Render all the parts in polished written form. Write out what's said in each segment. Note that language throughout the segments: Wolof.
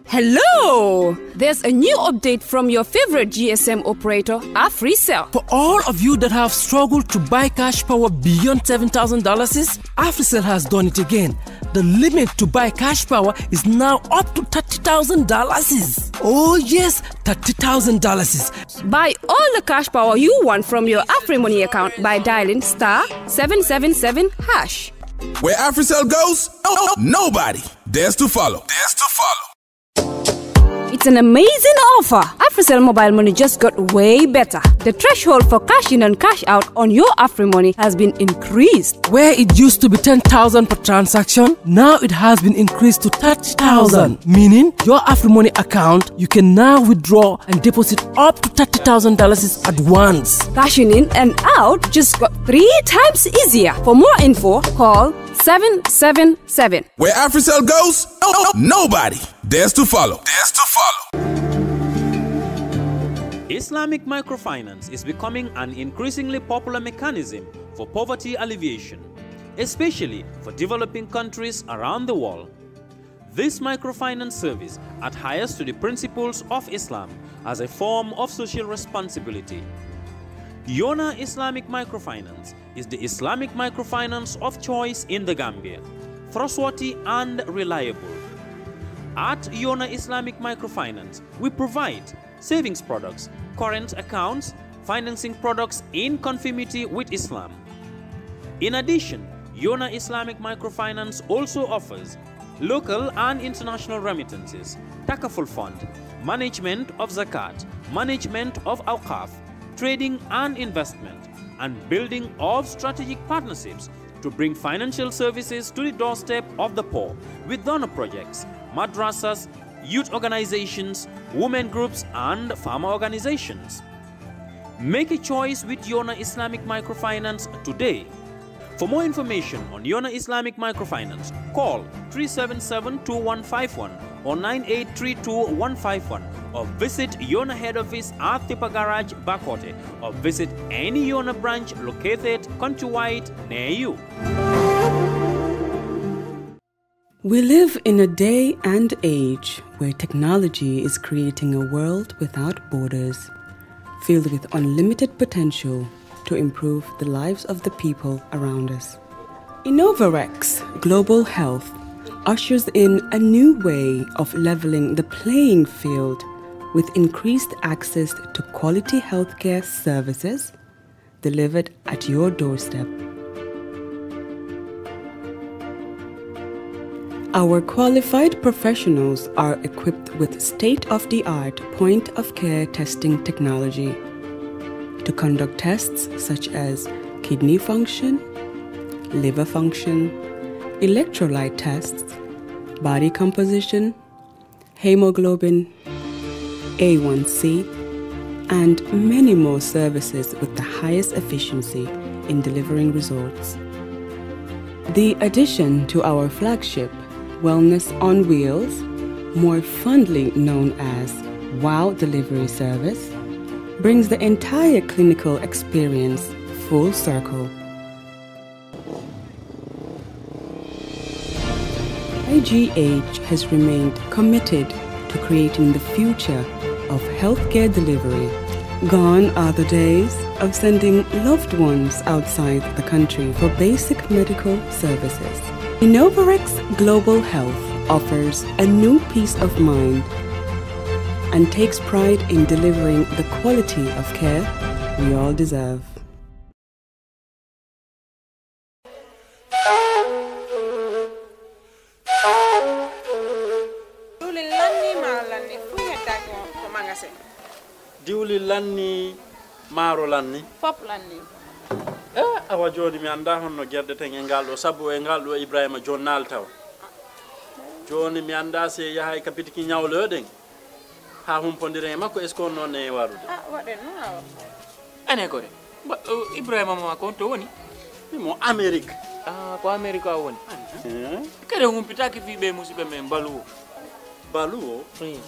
Hello! There's a new update from your favorite GSM operator, AfriCell. For all of you that have struggled to buy cash power beyond $7,000, AfriCell has done it again. The limit to buy cash power is now up to $30,000. Oh yes, $30,000. Buy all the cash power you want from your AfriMoney account by dialing *777#. Where AfriCell goes, nobody dares to follow. It's an amazing offer. AfriCell mobile money just got way better. The threshold for cash in and cash out on your AfriMoney has been increased. Where it used to be 10,000 per transaction, now it has been increased to 30,000. Meaning, your AfriMoney account, you can now withdraw and deposit up to $30,000 at once. Cashing in and out just got 3 times easier. For more info, call 777. Where AfriCell goes, nobody dares to follow. Islamic microfinance is becoming an increasingly popular mechanism for poverty alleviation, especially for developing countries around the world. This microfinance service adheres to the principles of Islam as a form of social responsibility. Yona Islamic Microfinance is the Islamic microfinance of choice in the Gambia, trustworthy and reliable. At Yona Islamic Microfinance, we provide savings products, current accounts, financing products in conformity with Islam. In addition, Yona Islamic Microfinance also offers local and international remittances, takaful fund, management of zakat, management of awqaf, trading and investment, and building of strategic partnerships to bring financial services to the doorstep of the poor with donor projects, madrasas, youth organizations, women groups, and farmer organizations. Make a choice with Yona Islamic Microfinance today. For more information on Yona Islamic Microfinance, call 377-2151 or 9832-151 or visit Yona head office at Tipa Garage, Bakote, or visit any Yona branch located countrywide near you. We live in a day and age where technology is creating a world without borders, filled with unlimited potential to improve the lives of the people around us. Innovarex Global Health ushers in a new way of leveling the playing field with increased access to quality healthcare services delivered at your doorstep. Our qualified professionals are equipped with state-of-the-art point-of-care testing technology to conduct tests such as kidney function, liver function, electrolyte tests, body composition, hemoglobin, A1C, and many more services with the highest efficiency in delivering results. The addition to our flagship Wellness on Wheels, more fondly known as WOW Delivery Service, brings the entire clinical experience full circle. IGH has remained committed to creating the future of healthcare delivery. Gone are the days of sending loved ones outside the country for basic medical services. Innovarex Global Health offers a new peace of mind and takes pride in delivering the quality of care we all deserve. Diwli lanni maro lanni fop lanni awa joni mi anda honno gerde ten e ngaldo sabu e ngaldo Ibrahima jonnal taw joni mi anda se yahay kapitiki nyawloden ha humpondire makko est ce qu'on non e warude waden no ane gore Ibrahima ma ko to woni mo Amerique ko America woni kede humpitaki fi be musibe men baluwo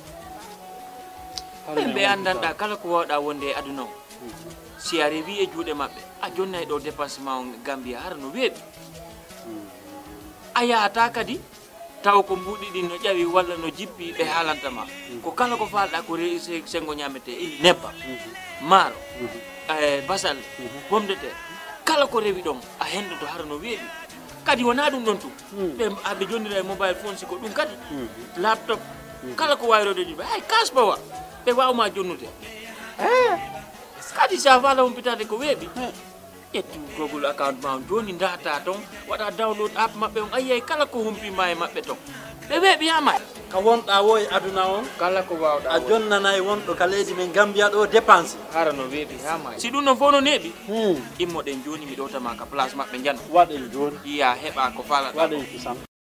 be andanda kala ko wada wonde aduna si arrivi e juude mabbe a jonnay do dépassement Gambia har no weebi aya ata kadi taw ko mbudi din no jawi walla no jippi be halantama ko kala ko falda ko reese sengo nyamete ili nebba maro basal pomme de terre kala ko rewi don a hendo to harno weebi kadi wona dum don tu be abbe jondira mobile phone siko dum kadi laptop kala ko wayrode di ay kasba wa be wawma jonnude kadi sa fala on pitade ko weebi etti Google account ma joni data ton wada download app mabbe on ayay kala ko humpi may mabbe ton be weebi yama ka wonda woy aduna on kala ko wawda a jonnanay wondo ka leydi men Gambia do dépense harano weebi yama si dum no fono nebi immo den joni mi dota ma ka place mabbe jan waden joni iya heba ko fala waden sam.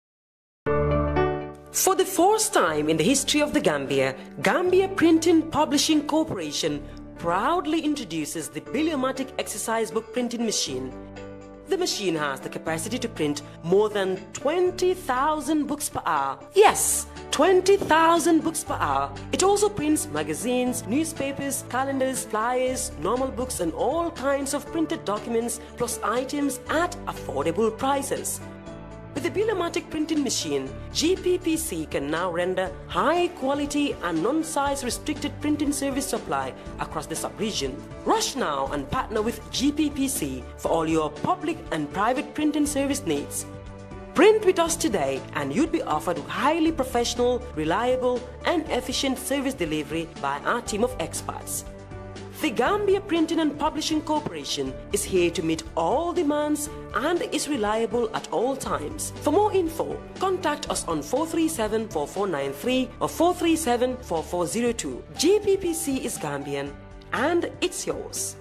For the first time in the history of the Gambia, Gambia Printing Publishing Corporation proudly introduces the Biliomatic exercise book printing machine. The machine has the capacity to print more than 20,000 books per hour. Yes, 20,000 books per hour. It also prints magazines, newspapers, calendars, flyers, normal books and all kinds of printed documents plus items at affordable prices. With the Biliomatic printing machine, GPPC can now render high quality and non-size restricted printing service supply across the sub-region. Rush now and partner with GPPC for all your public and private printing service needs. Print with us today and you'd be offered highly professional, reliable and efficient service delivery by our team of experts. The Gambia Printing and Publishing Corporation is here to meet all demands and is reliable at all times. For more info, contact us on 437-4493 or 437-4402. GPPC is Gambian and it's yours.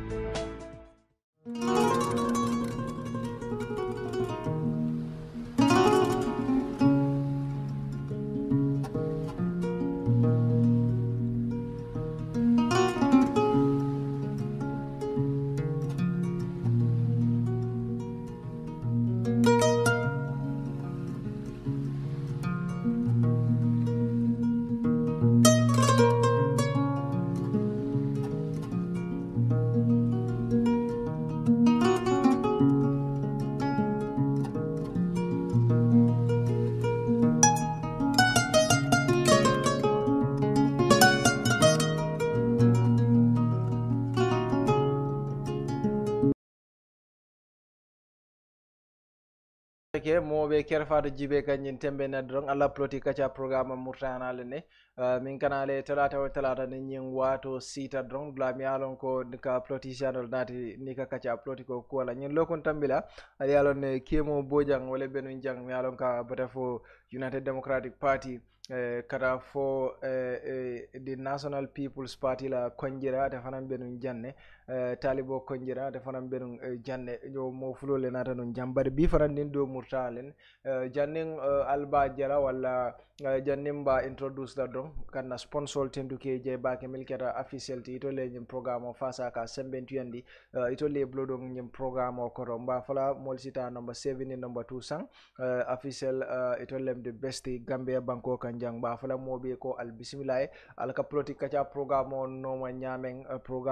ke mo be Kerr Fatou jibe kanyin tembe na drong alla Politic Kaacha programme murtana lene min kanale talata ne nyin wato sita drong la mi alon ko ka politician dati ni ka Kaacha politiko ko la nyin lokon tambila ali alon ne kemo bojang wala benu jang mi alon ka bata fo United Democratic Party kata fo the National People's Party la konjira ta fanan benu janne talibo konjira ta fanan benu janne yo mo fulole nata non jambar bi fanan din do murtalen janning alba jara wala jannim ba introduce da don kana sponsor tendu ke je ba ke milketa official ti to le nyim programme fasa ka sembentu yandi ito le blodo nyim programme ko romba fala molsita number 7 ni number 2 sang official ito lem the best Gambia banko kanjang ba fala mobe ko al bismillah al ka Politic Kaacha programme no ma nyamen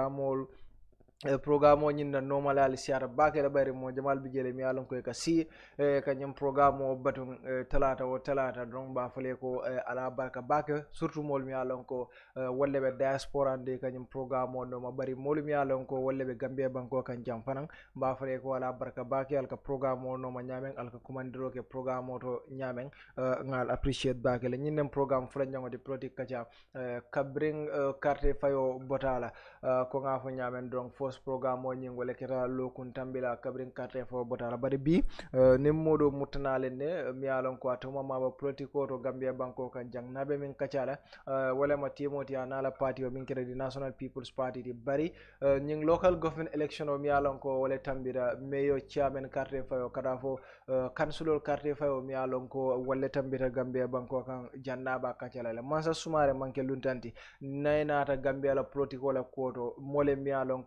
programme o ñinna normal al siara bakela bari mo jamal bi jele mi alon ko ka si kanyum programme o batun talata don ba fale ko ala barka baka surtout mol mi alon ko wolle be diaspora de kanyum programme o no ma bari mol mi alon ko wolle be Gambia banko kan jam fanan ba fale ko ala barka baka al ka programme o no ma nyamen al ka commandero ke programme o to nyamen ngal appreciate bakela ñinnem programme fula nyango de Politic Kaacha kabring carte fayo botala ko nga fo nyamen donc programme o nyingo le keta lokun tambila kabrin carte fo botala bari bi nim modo mutanale ne mi alon ko atoma maba politiko to Gambia banko kan jang nabe min Kaacha wala ma timoti anala party o min kere di National People's Party di bari nying local government election o mi alon ko wala tambira mayor chairman carte fo kada fo councilor carte fo mi alon ko wala tambira Gambia banko kan jannaba Kaacha la Mansa Sumareh manke luntanti naynata Gambia la politiko la koto mole mi alon ko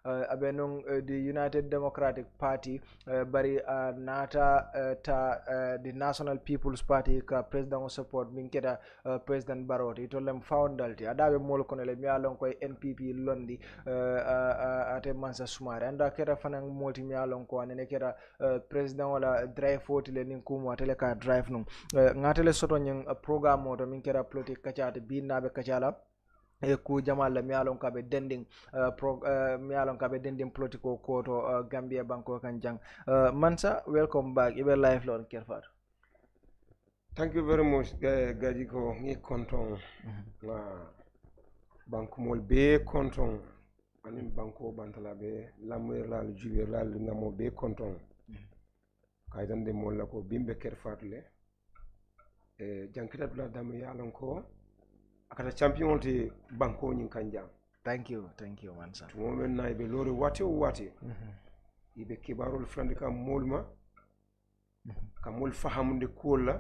abenung the United Democratic Party bari nata the National People's Party ka president support min keta president Baroti to lem foundalti adabe mol kono le mi alon koy NPP londi ate Mansa Sumareh anda keta fanan multi mi alon ko ne keta president wala drive foti le nin kumo atele ka drive num ngatele soto nyen programme o to min keta Politic Kaacha ate binabe kachala ku jamal la mi alon kabe dending mi alon kabe dending political ko to Gambia banko kan jang Mansa, welcome back ibe live lon Kerr Fatou. Thank you very much gaji ko ngi konton na banko mol be konton anin banko bantala be lamwe la juwe la ngamo be konton kaydan de mol la ko bimbe Kerr Fatou le jankita dula dam yalon ko akata champion te banko nyin kanjam. Thank you Mansa. To moment na ibe lori wati ibe kibarul frandika molma ka mol fahamunde kola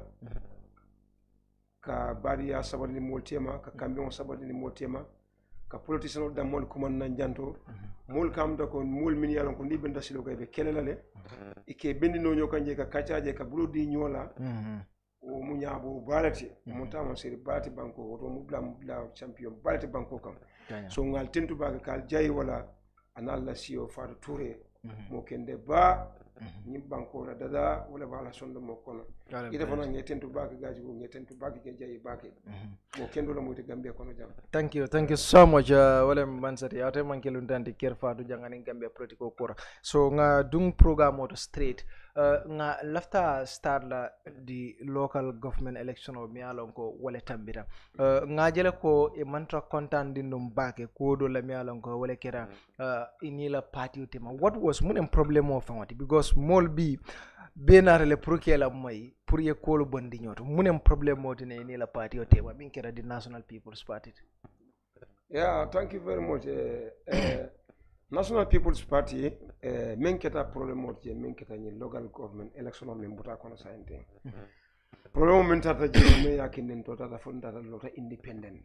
ka bariya sabani mol tema ka kambion sabani mol tema ka politician da mol kuma nan janto mol kam da ko mol min yalon ko ndi benda silo kay be kelelale ike bendi no nyokanje ka kacaje ka bulodi nyola o munyabo balati montama seri balati banko woto mubla champion balati banko kam so ngal tentu baga kal jayi wala analla siyo Fatou Touré mo kende ba ni banko la dada wala bala sondo mo kono ida fana ngetentu baga gaji go ngetentu baga ke jayi baake mo kendo la moyti Gambia kono jam. Thank you so much wala Mansa ti ate mankelu ndandi Kerr Fatou jangani Gambia political kora so nga dung programme auto straight nga lafta start la di local government election o mi alon ko wala tambira nga jele ko e mantra content dindum baake ko do la mi alon ko wala kera inila party tema what was mun problem of fawati because mol bi benare pour que la moy pour ye ko lo bondi nyoto mun problem mo tene ni la party o tema min kera di National People's Party. Yeah, thank you very much. National People's Party men keta problem mo je men keta ni local government election men buta kono sainte problem men tata je me yakinen to tata fonda tata lota independent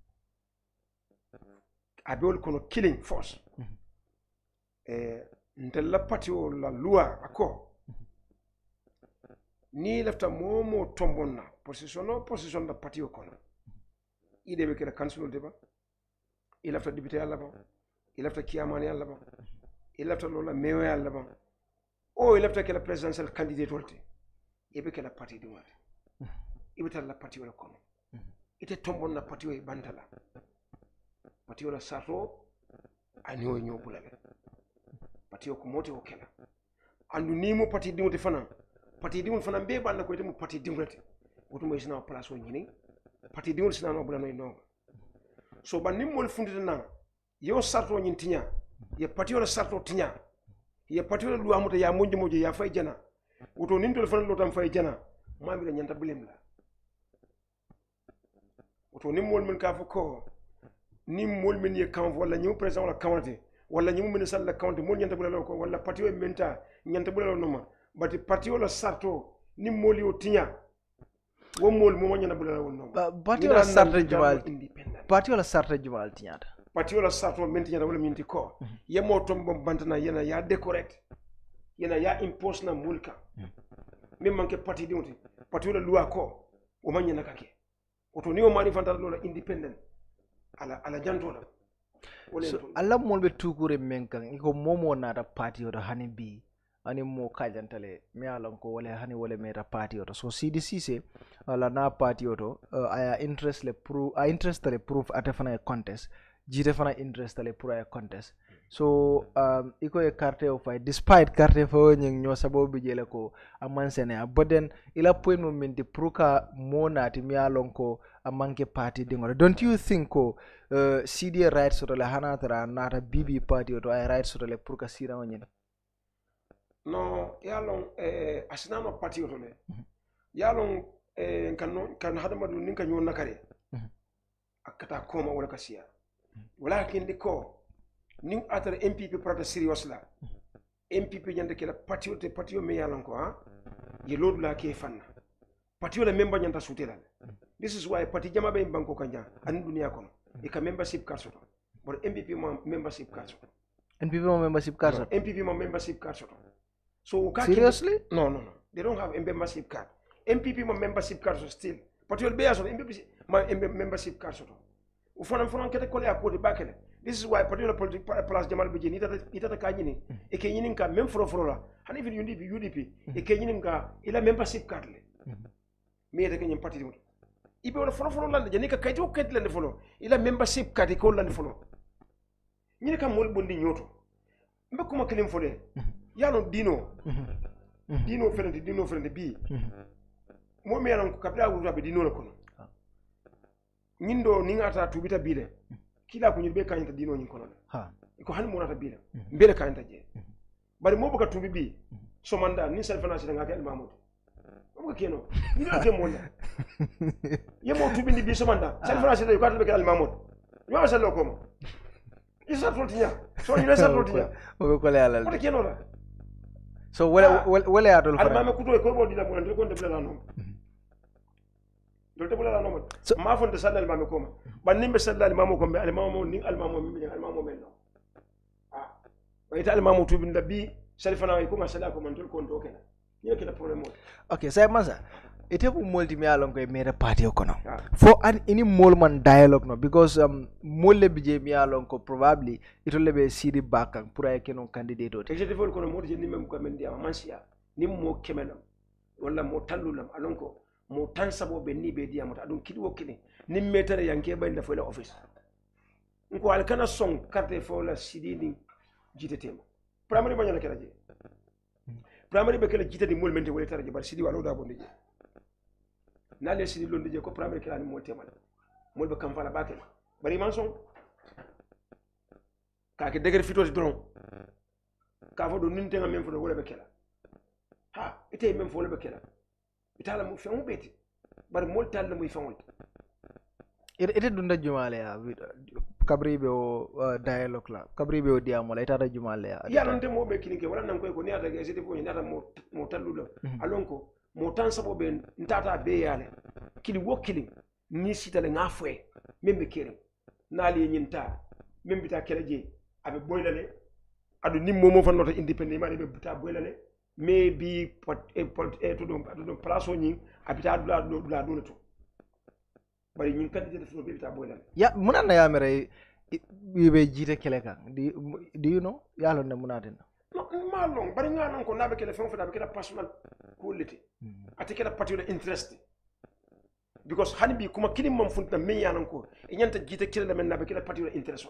abol kono killing force ndella party o la loi ako ni lefta momo tombonna position da party o kono ide be kala council deba il lefta député alla ba il lefta kiamani alla ba il lefta lola mewe alla ba o il lefta kala presidential candidate wolte ibe kala party di wala ibe tan la party wala kono ite tombonna party o bantala party wala sato anyo nyobulale party o ko moti o kala andu ni mo party di fana be banda ko temu party di ngati woto mo isna place o nyini party di sina no bulano no so ban nim mol fundita na yo sarto nyin tinya ye party wala sarto tinya ye party wala lu amuta ya monjo mojo ya fay jana woto nin tol fana lotam fay jana ma bi nyanta bulem la woto nim mol men ka fa ko nim mol men ye kan wala ñu président wala kawante wala ñu men sal la kawante mol nyanta bulalo ko wala party o menta nyanta bulalo no ma bati party wala sarto nim mol yo tinya wo mol mo nyana bulalo no party wala sarto jumal independent party wala sarto jumal tinyata parti wala sarto menti nyana wala minti ko yemo tombo bantana yana ya decorate yana ya impose na mulka min manke parti diwti parti wala loi ko o manya nakake oto ni o mani fantara lola independent ala jantola so alla molbe tukure menkan iko momo nata parti oto hani bi ani mo kajantale mi alon ko wala hani wala meta parti oto so CDC ala na parti oto aya interest le proof atafana contest jite fana interest le pour a contest so iko e carte o fay despite carte fo nyeng nyo sabo bi jele ko amansene but then ila point moment pour ka monati mi alon ko amanke party dingore don't you think ko CD rights so le hanatra nata BB party o ay rights so le pour ka sira onyen no yalon asinama party o le yalon kan hadamadu ninka nyo nakare akata koma wala kasiya walakin diko ni atara MPP prata serious la MPP nyanda kala patio me yalan ko ha ye lodu la ke fanna patio la member nyanda sutela this is why party jama be banko kanja an dunia kono e ka membership card soto but MPP membership card soto NPP mo membership card. No, NPP mo membership card. So seriously? No. They don't have a membership card. MPP mo membership card still. But you'll be as membership card. Ufanan kete kole akodi bakele. This is why particular political plus Jamal Bijin ita kanyini e kenyinin ka même fro la han even UDP e kenyinin ka ila membership card le me de kenyim parti mo ibe wala fro lande jani ka kayti o kayti lande folo ila membership card ko lande folo ñine kam mol bondi nyoto mbe kuma kelim fole yano dino frente bi mo me yanon ko kapila wura be dino la kono ñindo ni ngata tubita bile kila ko ñurbe kanyta dino ñin kono ha ko han mo nata bile mbele kanyta je bari mo buka tubi bi so manda ni sel fana sita ngaka el mamud mo buka keno ni do ke mo la ye mo tubi ni bi so manda sel fana sita ko be el mamud yo sel ko mo isa toltinya so ni sa toltinya o ko le ala ko keno la so wala adol al mame kuto ko bo dina mo ndel ko de bla no dolte bula la no ma fonde sallal mame ko ma ban nimbe sallal mamo ko be al mamo ni al mamo mi al mamo men no ah wayta al mamo tubi ndabi salfana ko ma sala ko man tol ko ndo kena ni kena problème okay say Mansa ite bu molti mi alon ko mere party ko no for an ini mol man dialogue no because molle bije mi alon ko probably ito lebe sidi bakang pour ay kenon candidate o je defol ko no modi ni mem ko men dia mansia ni mo kemenam wala mo tallulam alon ko mo tan sabo be ni be diamata adun kidwo kini nim metere yanke bay da fola office nko al kana song carte fola sidini jitetema primary banya na keraje primary be kala jitati mol mente wala taraje bar sidi wala da bonde je nale sidi londe je ko primary kala ni mol temal mol be kam fala bakel bari man song ka ke deger fitoti dron ka fo do ninte ngam men fo wala be kala ha ite men fo wala be kala itala mu fengu beti bar mol talla muy fengol ite dunda jumale ya kabribe o dialogue la kabribe o diamola ita jumale ya nante mo be kinike wala nan koy ko ni ata gesiti fo ni ata mo tallu lo alon ko mo tan sabo be ntata be yale kili wokili ni sitale ngafwe membe kere nali nyinta membe ta keleje abe boylale adu nimmo mo fa nota independent ma be buta boylale maybe to do place ni abita dula dole to bari ñun candidate fo be bita boylan ya munana ya mere be jite kele kan do you know ya lo ne munaten no ma long bari nga non ko nabe kele fon fa be kele personal quality ati kele particular interest because hani bi kuma kilim mom funta men ya non ko e nyanta jite kele la men nabe kele particular interest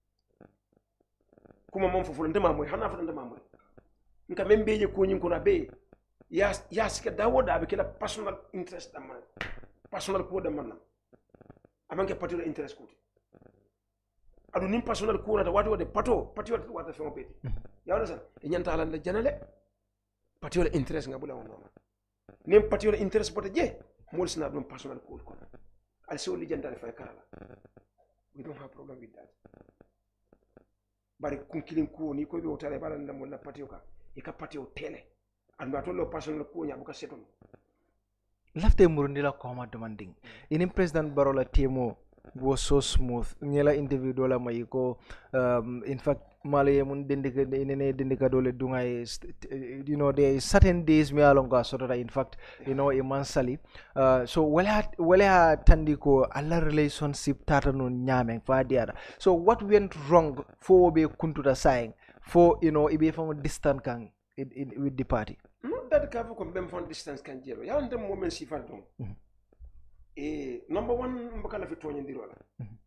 kuma mom fo ndema moy hana fa ndema moy nka membeje ko nyin ko na be ya sika dawoda be kila personal interest amman personal ko da manam amanke particular interest ko adu nim personal ko na wato de particular wata fe mopeti ya wala sa e nyanta ala la janale particular interest nga bula wono nim particular interest bote je mol sina dum personal ko al so li jandale fa kala we don't have problem with that bari kun kilin ko ni ko be wotale bala ndam na particular ika pati o tele ando atolo personal ko nya buka seton lafte murundi la koma demanding in president barola temo was so smooth nyela individual la mayiko in fact male mun dendika dole dunga you know there is certain days me alonga sort of in fact you know imansali so wala tandiko alla relationship tata no nyame fa diara so what went wrong for be kuntuta saying for you know ibe from distant kan with the party no that ka ko bem from distance kan jelo ya ndem mo men sifal don number 1 mbaka la fi toñi ndiro la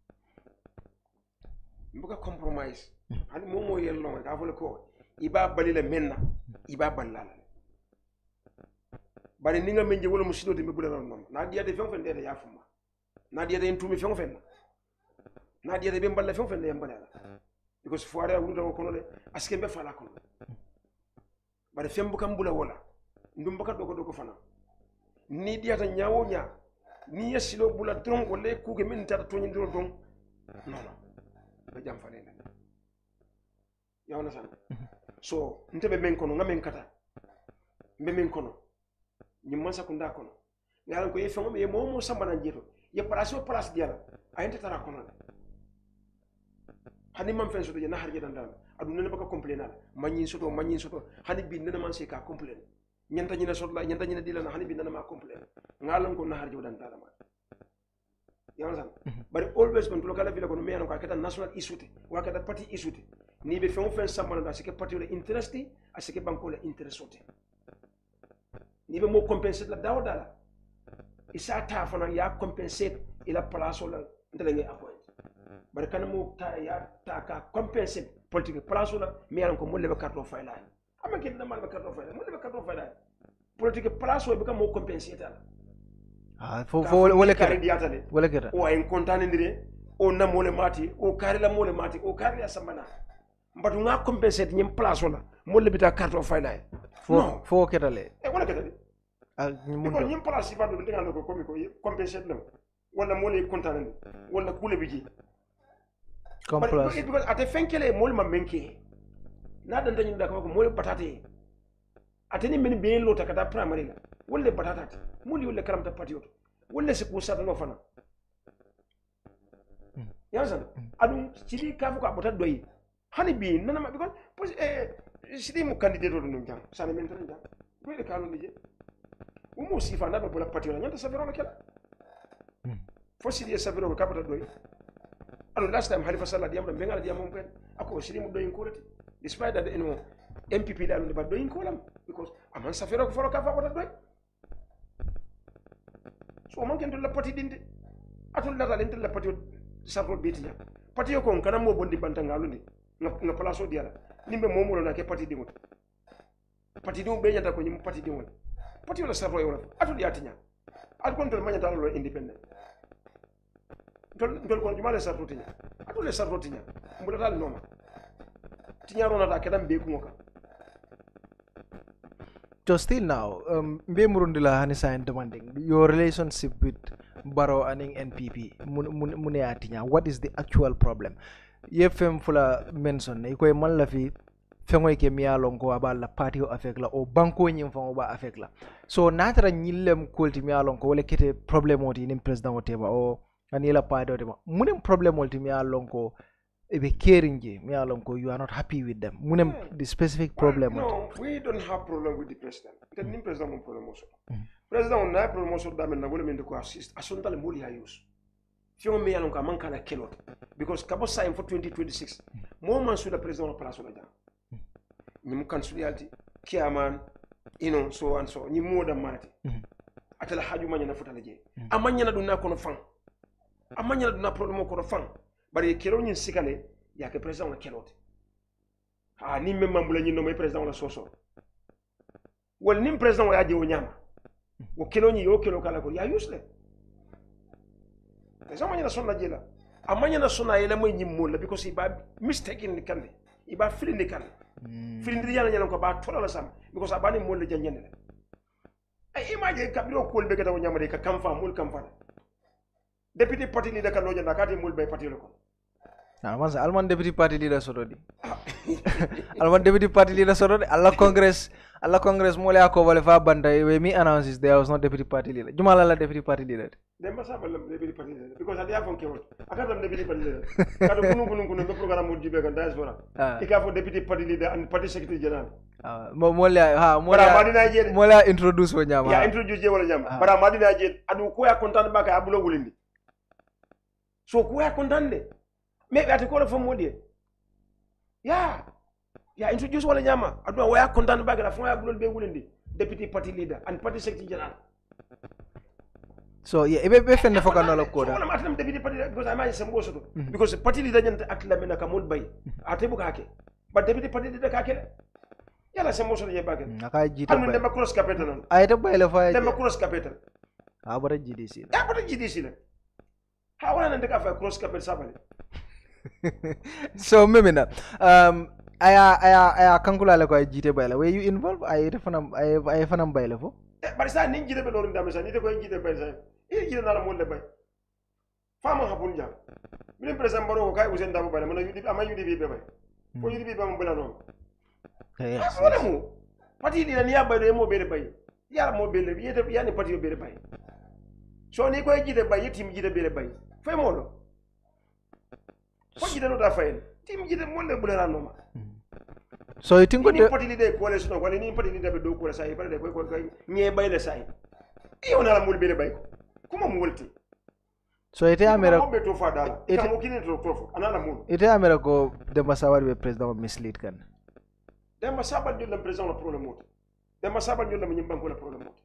mbaka compromise ani momo yello ka fole ko iba balila menna iba ballala bari ninga menje wala musido de mebula non na dia de fen fen de ya fuma na dia de entumi fen fen na dia de be mballa fen fen de mballa because foare wulu do kono le aske be fala kono bari fen bu kam bula wala ndum baka doko fana ni dia ta nyaawo nya ni yesilo bula dron wala kuge min tata toñi ndiro don non be jam fane na ya wana san so ntebe men kono ngamen kata mbe men kono ni mansa kunda kono ngalan ko yefe ngom ye momo samba na jeto ye place diala ayente tara kono hani mam fen so de na harje dan adu nene baka complain ala manyin soto hani bi nene man se ka complain nyanta nyina sotla nyanta nyina dilana hani bi nene ma complain ngalan ko na harjo dan dala ma yaman bari always kon to kala vila ko me an ko kata national issue te wa kata party issue te ni be fen fen samana da sike party le interest a sike banko le interest sote ni be mo compenser la dawo dala isa ta fana ya compensate ila place la ndele ngi appoint bari kan mo ta ya ta ka compensate politique place la me an ko mo le carte fayla amma ke dama le carte fayla mo le carte fayla politique place be kam mo compensate ala fo wala kera o en contane ndire o na mole mati o kare la mole mati o kare ya sambana mbatu nga compensate nyim place la mo le bita carte fayla fo ketale wala ketale ko nyim place ba do ndinga ko komi ko compensate lam wala mo le contane wala kule biji because ate fenkele mol ma menke na dan dañu da ko mol batate ateni men be lo takata primary la wala batatati muli wala karamta patioto wala se ko sata no fana yasan adum sidi kafu ko abota doyi hani bi nana ma because sidi mu candidate do no jam sane men tan jam ko le kanu nije umu sifa na be bola patiola nyanta savero la kala fo sidi savero ko kabata doyi alors last time Halifa Sallah diam dum bengal diam mon pen ako sidi mu doyin ko lati despite that MPP da no ba doyin ko lam because aman savero ko foro ka fa bota doyi so man ken to la pati dinde atul la dalen la pati sarro betiya pati ko kana mo bondi banta ngalundi nga place diala nimbe momulo na ke pati dingo pati dingo be nyata ko nyim pati dingo pati wala sarro yola atul yatinya at kon to manyata lo independent dol ko jumale sarro tinya atul le sarro tinya mbula dal noma tinya rona ta kedam be ko ka so still now mbe murundila hani sign demanding your relationship with Barrow and NPP mune atinya what is the actual problem yefem fula mention ikoy man la fi fengoy ke miya lonko abal la party o affect la o banko nyim fa ba affect la so natara nyillem kolti miya lonko wala kete problem oti nim president o teba o ani la party o teba munem problem oti miya lonko ebe caring miya lonko you are not happy with them munem the specific problem no we don't have problem with the president the nim president mo problem also president on na problem also da men na wala men ko assist asonta le moli hayus fion miya lonko manka la kelot because kabo sign for 2026 mo man sur le president on place la jam ni mu kansuliyalti kiaman so and so ni moda mati atala haju manya na futala je amanya na dunna kono fan amanya na dunna problem kono fan bari kero nyin sikale ya ke president na kelote ni memma mbula nyin no may president la soso wal nim president ya je o nyama o kelo nyi yo kelo kala ko ya usle president manya na sonna jela amanya na sonna yela moy nyim mo la because iba mistake ni kande iba fili ni kande filindiri yana nyana ko ba tola la sam because abani mo le janjene ay image kabiro ko be gata ko nyamade ka kamfa mul kamfa deputy party leader ka loja nakati mul bay party ko mansa alman deputy party leader sorodi alman deputy party leader sorodi alla congress mo le ko wala fa banda we mi announces there was no deputy party leader jumala la deputy party leader dem ba sabal deputy party leader because adi afon kewol akata deputy party leader kado kunu no programme mo jibe kan diaspora ikafo deputy party leader and party secretary general mo la introduce wo nyama ya introduce je wala nyama bara madina je adu ko ya kontan baka abulo wulindi so ko ya kontan de me ati ko la fo modie ya introduce wala nyama adu wa ya kontan baka la fo ya abulo be wulindi deputy party leader and party secretary general so yeah be fenne foka no la ko da wala matam deputy party because I sem go soto because party leader nyanta akla mena ka mul bay ate bu kake but deputy party leader kake yala sem mo soto je baka aka jita bay dem cross capital ay ta bay la fa dem cross capital abara GDC abara GDC la ha wala nan ka fa cross capital sabale so memena aya kankula la ko jite bay la we you involve ay fanam bay la fo bari sa ni jite be lorin dam sa ni te ko jite bay sa jite na la mo le bay fama habun jam mi president baro ko kay usen dam bay man yudi ama yudi be bay fo yudi be mo bela non wala mo pati ni ya bay do mo be bay ya mo be le yete ya ni pati be bay so ni ko jite bay yitim jite be bay fay mo lo ko jite no da fay Team jide monde bulera noma. So you think what the party leader coalition no wala ni party leader be do ko sai party ko nye bayle sai. Iyo na la mul bele bay ko. Kuma mu wolti. So ite amera ko be to fa dala. Ita mo kini to fo anana mul. Ite amera ko Demba Sabal be president mislead kan. Demba Sabal jol la president la problème mot. Demba Sabal jol la nyim banko la problème mot.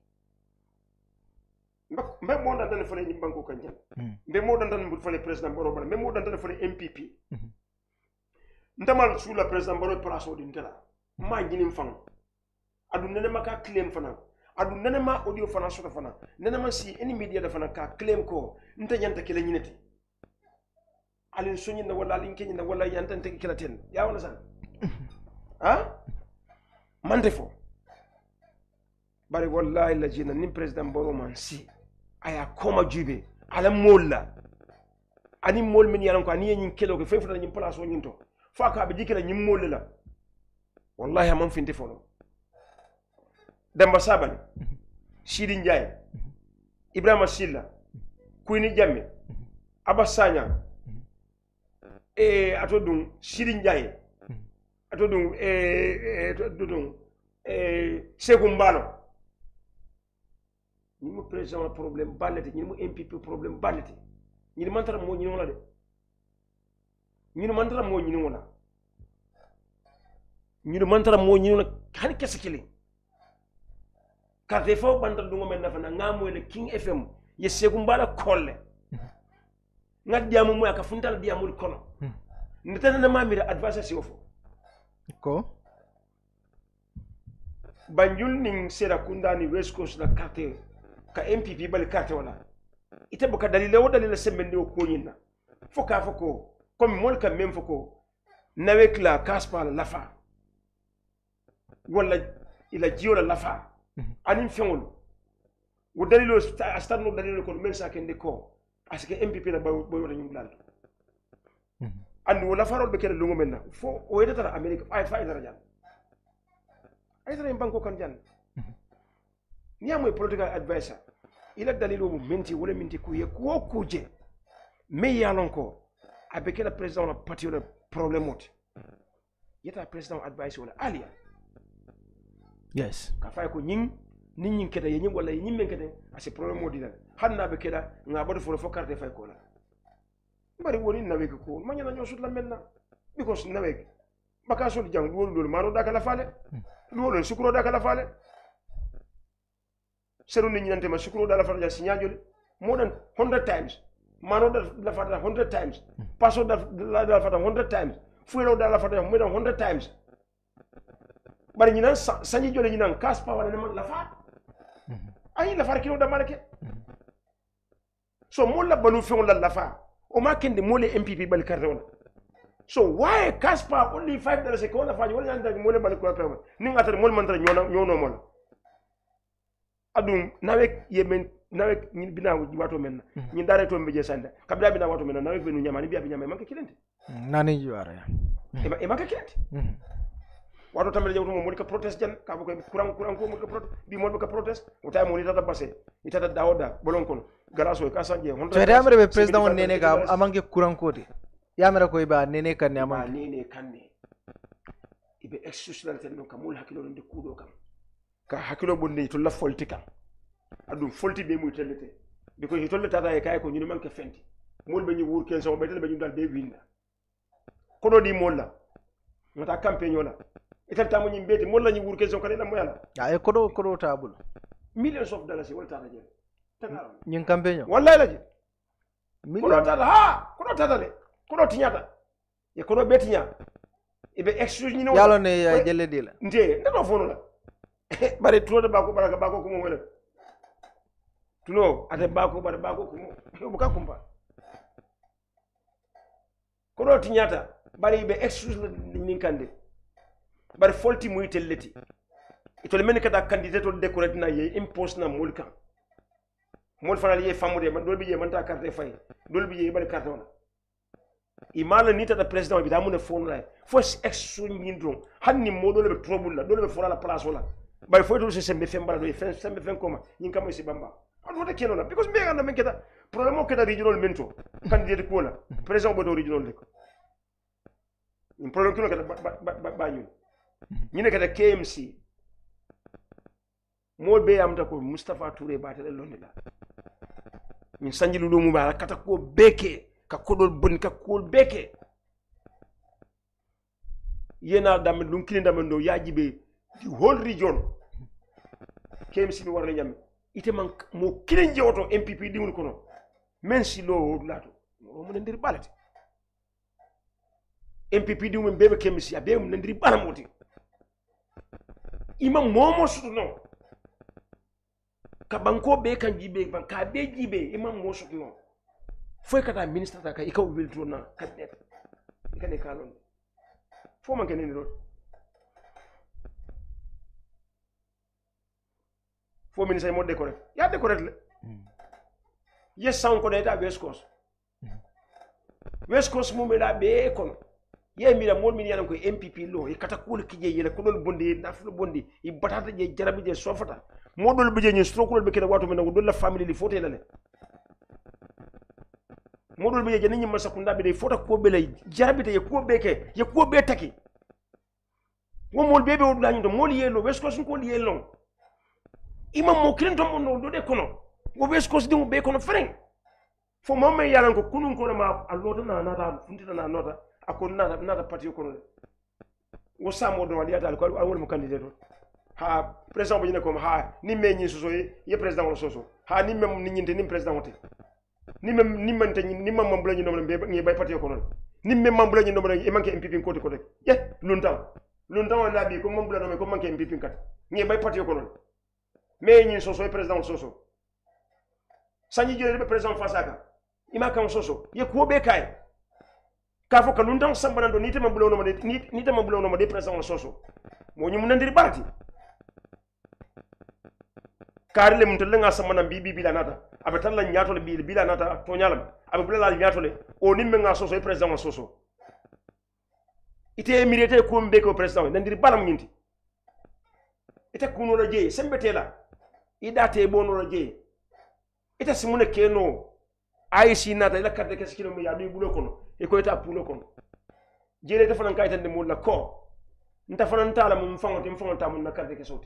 Mbe mo dan tan fele nyim banko kan jam. Mbe mo dan tan fele president boro bala. Mbe mo dan tan fele MPP. Ndamal sous la président baro place o dintela ma nginim fang adu nene ma ka claim fana adu nene ma audio fana sota fana nene ma si any media da fana ka claim ko nta nyanta kele nyineti alin sunyi na wala alin kenyi na wala yanta nte kila ten ya wala san ha man defo bari wallahi la jina ni président baro man si aya koma jube ala molla ani mol min yalan ko ani yin kelo ko fefu na place o nyinto faka be jikira nyim molle la wallahi amam finti fono Demba Sabal Sidi Ndiaye Ibrahima Silla Kuyni Jamme Abassanya atodum Sidi Ndiaye atodum Sekou Mbalo ni mo président problème balete ni mo MPP problème balete ni mantara mo ni wala de ñunu mantara mo ñinu wona ñunu mantara mo ñinu na hani kesse kili carte fo bandal dungo men nafa na ngamo le King FM ye Sekou Mbala kolle ngad diamu mo aka funtal diamu kono ndetana na mamira advice si ofo ko banjul ning sera kundani West Coast la carte ka MPP bal carte wala ite boka dalile o dalile sembendi o ko nyina foka foko comme mol ka même foko nawek la kaspa la lafa wala ila jiola lafa anim fengol wo dalilo astano dalilo ko men sa kende ko parce que MPP la boy wala ñu dal and wala farol be kene lungo menna fo o yedata America ay fa dara jan ay dara banko kan jan ni amoy political advisor ila dalilo mo menti wala minti ku ye ko kuje me yalon ko avec le président la parti le problème mot yeta président advice wala alia yes ka fay ko ñing nit ñi kete ñi wala ñi men kete asi problème mot dina hanna be keda nga bodo fo carte fay ko la bari woni nawe ko ma ñana ñoo sut la menna because nawe baka sul jang wolu maro da kala fale wolu sukuro da kala fale seru nit ñi nante ma sukuro da la fale signajole more than 100 times mano da fata 100 times paso da fata 100 times fuelo da la fata more than 100 times bari ñinan sañi jole ñinan kaspa wala man la fat ay la far kilo da marke so mo la banu fi la fa o ma kende mo le MPP bal carte wala so why kaspa only $5 ko la fa wala ñanda mo le bal ko pe ni ngata mo man tra ñono mo la adum nawek yemen nawek ñi bina wato men ñi dare to mbe je sanda kabla bina wato men nawek benu nyama ni biya nyama manke kilente nani juara ya e manke kilente wato tambe jawto mo ka protest jan ka ko kuran ko mo ka protest bi mo ka protest o tay mo ni tata passé itata dawoda bolon kono galaso ka sanje so yamre be president on nene ka amanke kuran ko de yamre ko iba nene kan yamma nene kanne ibe exceptionnalité no kamul hakilo de kudo kam ka hakilo bonde to la folti kam adum folti be muy tellete because to tata e kay ko ñu manke fenti mol be ñu wur ken so be tel be ñu dal be winda ko do di molla ngata campagne wala ital tamu ñi mbeti molla ñu wur ken so kala mo yalla ya e ko do tabul millions of dollars wala tata je tangaram ñi campagne wallahi la je ko do tata ha ko do tata le ko do tiñata e ko do betiña e be excuse ñi no yalo ne jelle di la nde ndo fonu la bare tulo de bako baraka bako ko mo wala tulo ate bako bare bako ko mo buka kumpa ko do tiñata bare be excuse ni kande bare folti muy telleti itol men kada candidate to decorate na ye impose na mulka mol fanal ye famude man dol bi ye man ta carte fay dol bi ye bare carte wala imala nita da president bi da mun fonu la fo excuse ni ndron hanni mo dole be trouble la dole be fora la place wala bay fo to se sembe fembara do sembe fen koma nyin kama si bamba on wota keno la because me ganda men keta problème o keta regional mento candidate ko la president bo do regional de in problem kilo kata banyu ñine kata KMC mol be amta ko Mustafa Touré batale londila min sanjilu do mu bala kata ko beke ka kodol bon ka ko beke yena dam dum kini dam do yajibe the whole region KMC mi warna ñam ite man mo kilin jewto MPP diwul kono men si lo lato mo ndir balati MPP diwul bebe KMC abe mo ndir balamoti imam momo sutu no ka banko be kan jibe ban ka be jibe imam mo sutu no foy kata ministre ta ka ikaw wilto na cabinet ikane kalon fo man kenen do fo ministre mo décoré ya décoré le yes sound ko deta West Coast mo me da be kono ye mi da mol min yanan ko MPP lo e kata kul kije yele ko dol bondi naflo bondi e batata je jarabi je sofata modol bije ni strokul be kede wato men ko dol la family li fote lale modol bije ni nyima sakunda be de fota ko be lay jarabi te ko be ke ye ko be taki wo mol bebe o lañu do mol yelo West Coast ko yelo imam mo kirinto mo do de kono wo West Coast di mo be kono freng fo mo me yalan ko kunun ko ma alloto na nata funtita na nota akon nata parti ko wo samo do wali atal ko wol mo candidate ha president bo ñine ko ha ni me ñi soso ye president wala soso ha ni mem ni ñinte ni president wote ni mem ni man tan ni mam bula ñu no be ngi bay parti ko non ni mem mam bula ñu no e manke MPP ko rek ye luntam na bi ko mam bula no ko manke MPP kat ngi bay parti ko non me ñi soso e president soso sanyi jere be president fasaka ima kan soso ye ko be kay ka fo ka lundan sambanando ni tema bulo no ni tema bulo no de president soso mo ñu munandiri barati karile mun tele nga samana bibi la nata abe talla nyaato le bi la nata to nyalam abe bula la nyaato le o nimme nga soso e president soso ite emirete ko mbe ko president nandiri balam nyinti ite kuno la je sembetela idate bono la je ite simune keno aisi nata ila kadde keskino mi yadu bulo kono e ko eta pulo kono jere te fanan kaytande mo la ko nta fanan tala mum fangote mun na kadde kesoti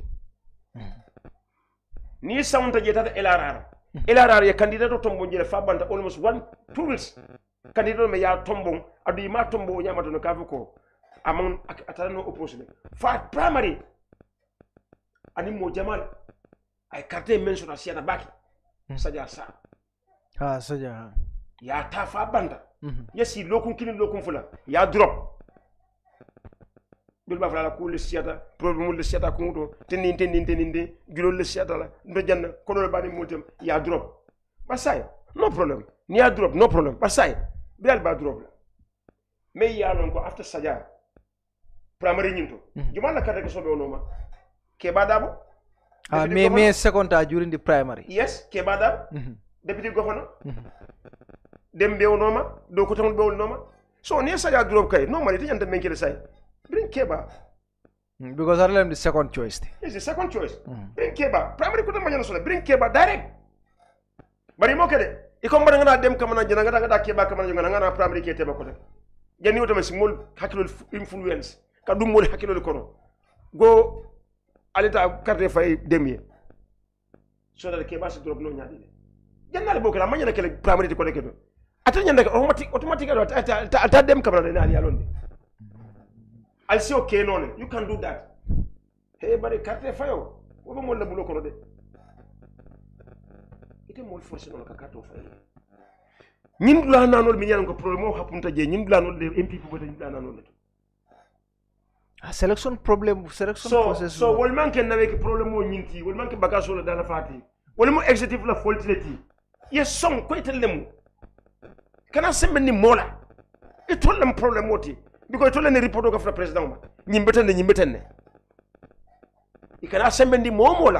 ni saunta jeta LRR ya candidato tombo jere fa banta almost 2 weeks candidato me ya tombo adu ma tombo nyamato no kafu ko amon atano opposite fa primary ani mo jamal ay carte mention asiana baki saja sa saja ya ta fa banda yesi lokun kini lokun fula ya drop bil ba fala ko le siata problème le siata ko do tenin gilo le siata la ndo janna ko do bani motem ya drop basay no problem ni ya drop no problem basay bil ba drop la mais ya non ko after saja primary nyinto juma la kata ko sobe onoma ke badabo me second during the primary yes ke badabo deputy governor dem be onoma do ko tan be onoma so ni saja drop kay normally ti nyanta menkele say bring Keba because I am the second choice. It's the second choice. Bring Keba. Primary kuta manyana sola. Bring Keba direct. Bari mo kede. Iko mbara ngana dem kamana jana ngata Keba kamana jana ngana primary kete ba kote. Jani woto mesi mol hakilo influence. Ka dum mol hakilo kono. Go alita carte fay demie. So that Keba si drop no nyaade. Janna le bokala manyana kele primary to kote kedo. Atanya ndaka automatic ata dem kamana na ali alonde. I'll say okay, no, you can do that. Hey, but carte fayo. What about the bulo kono de? Ite mol force no kakato fayo. Nyin dula na no mi nyan ko problème o hapunta je nyin dula no de MPP bo nyin dula na no. Selection problem selection process. So wol manke na wek problème o nyinti, wol manke bagaso la dala fati. Wol mo executive la foltileti. Yes song ko itelemu. Kana sembe ni mola. Itolam problème oti. Because to le report ko fra president ma nyimbetene ikana sembe ndi momola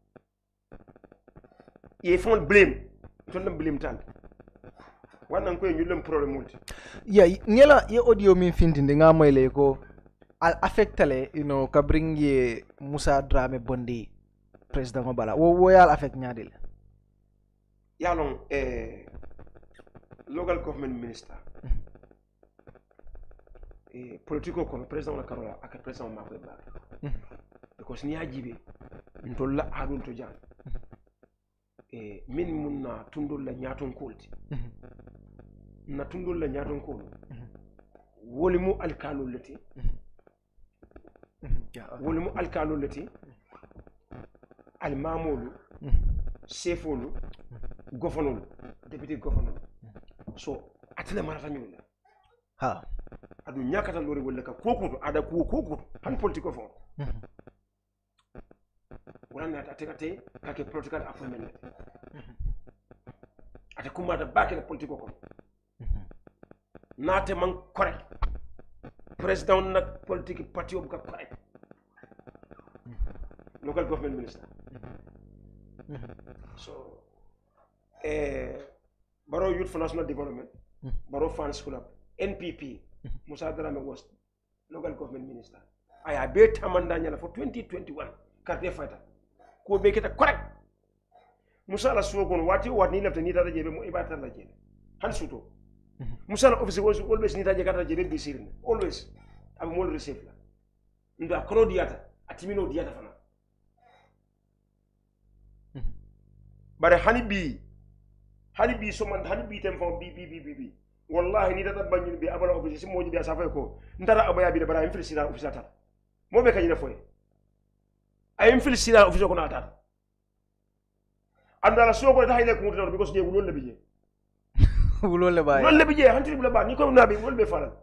ye fon blame to le blame tan wannan ko nyulem problem multi ya ngela ye audio min findinde nga moyle ko al affectale ka bring ye Musa Drame bondi president bala wo yal affect nyaadil yalon local government minister politiko kono président la karola aka président ma ko ba because ni ajibe ntol la adul to jang min munna tundul la nyaton kolti na tundul la nyaton kol woli mu alkalul lati woli mu alkalul lati almamulu sefolu gofanolu député gofanolu so atele marata nyulla ha adu nyakata lori wala ka kokuto ada kokuto han politiko fon wala na atekate kake political appointment ate kuma da bakela politiko ko nate man correct president nak politique parti bu ka correct local government minister so baro youth for national development baro fans club NPP Musa Drame was local government minister aya be tamanda nyala for 2021 carte fata ko be keta correct Musa la suwo gon wati ni lefta ni tata jebe mo ibata la jebe han suto Musa la office was always ni tata kata jebe be sirne always am mol receive la nda kono diata atimino diata fana bare hani bi so man hani bi tem fon bi wallahi ni tata banyul bi abala office si moji bi asafa ko ndara abaya bi bara infil sira office ata mo be kanyina foy ay infil sira office ko na ata andala so ko ta hayne ko mutu because je wulol le bije wulol le baye wulol le bije hanti bi ba ni ko na bi wol be falal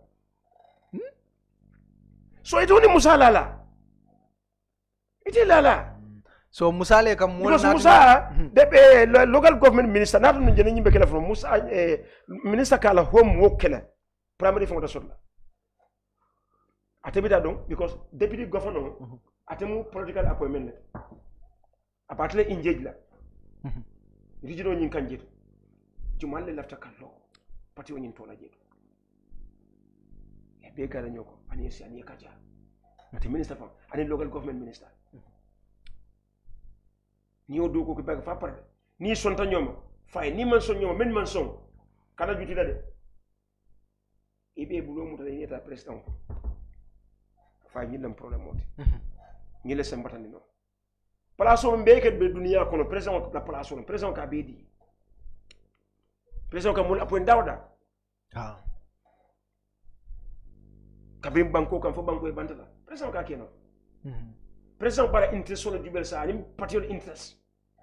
so ito ni musalala ite lala so Musa le kam mo because Musa debe local government minister na tun jeni nyimbe kala from Musa minister kala home work kala primary fond sotla atebita donc because deputy governor atemu political appointment apatle engage la rijino nyin kanjeto jumal le lafta kallo pati woni to la jeto e be gara nyoko ani si ani kaja ati minister fam ani local government minister ni o do ko be fa par ni sonta nyoma fay ni man son nyoma men man son kana juti la de ibe bulo mu tane eta president ko fay ni lam problème moti ni le sembatani no place o mbeke be dunia kono president la place o president ka be di president ka mul appoint dawda ha kabim banko kan fo banko e bantala president ka keno president bara interest on jubel sa ni partiol interest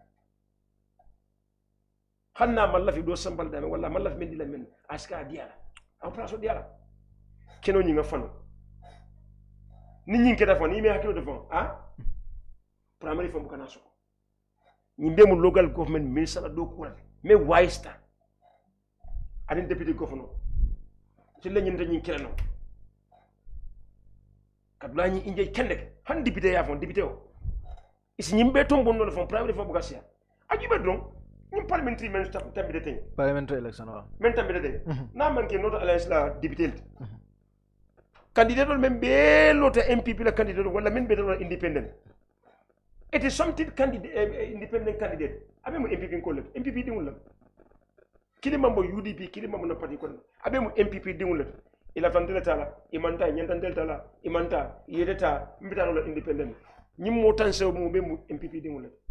hanna mallafi do sambal dame walla mallafi men dila men aska diala aw place diala keno ñi nga fano ni ñi keda fon ni me hakilo de fon ah primary fon bu kana so ñi mbemu local government minister do ko me waista adin député governor ci lañu ñi kirano kadula ñi inje kende han député ya fon député o isi ñimbe tombo no fon primary fon bu kasia ajube don ñim parliamentary men tambi de tay parliamentary election wa men tambi de tay na man ke noto alliance la député candidat men be lota MPP la candidat wala men be do independent it is something candidate independent candidate abe mo MPP ko le MPP dingul la kili mambo UDP kili mambo na parti ko abe mo MPP dingul la ila fandela tala imanta nyantan tala imanta yedeta mbitano la independent ñim mo tan sew mo be mo MPP dingul la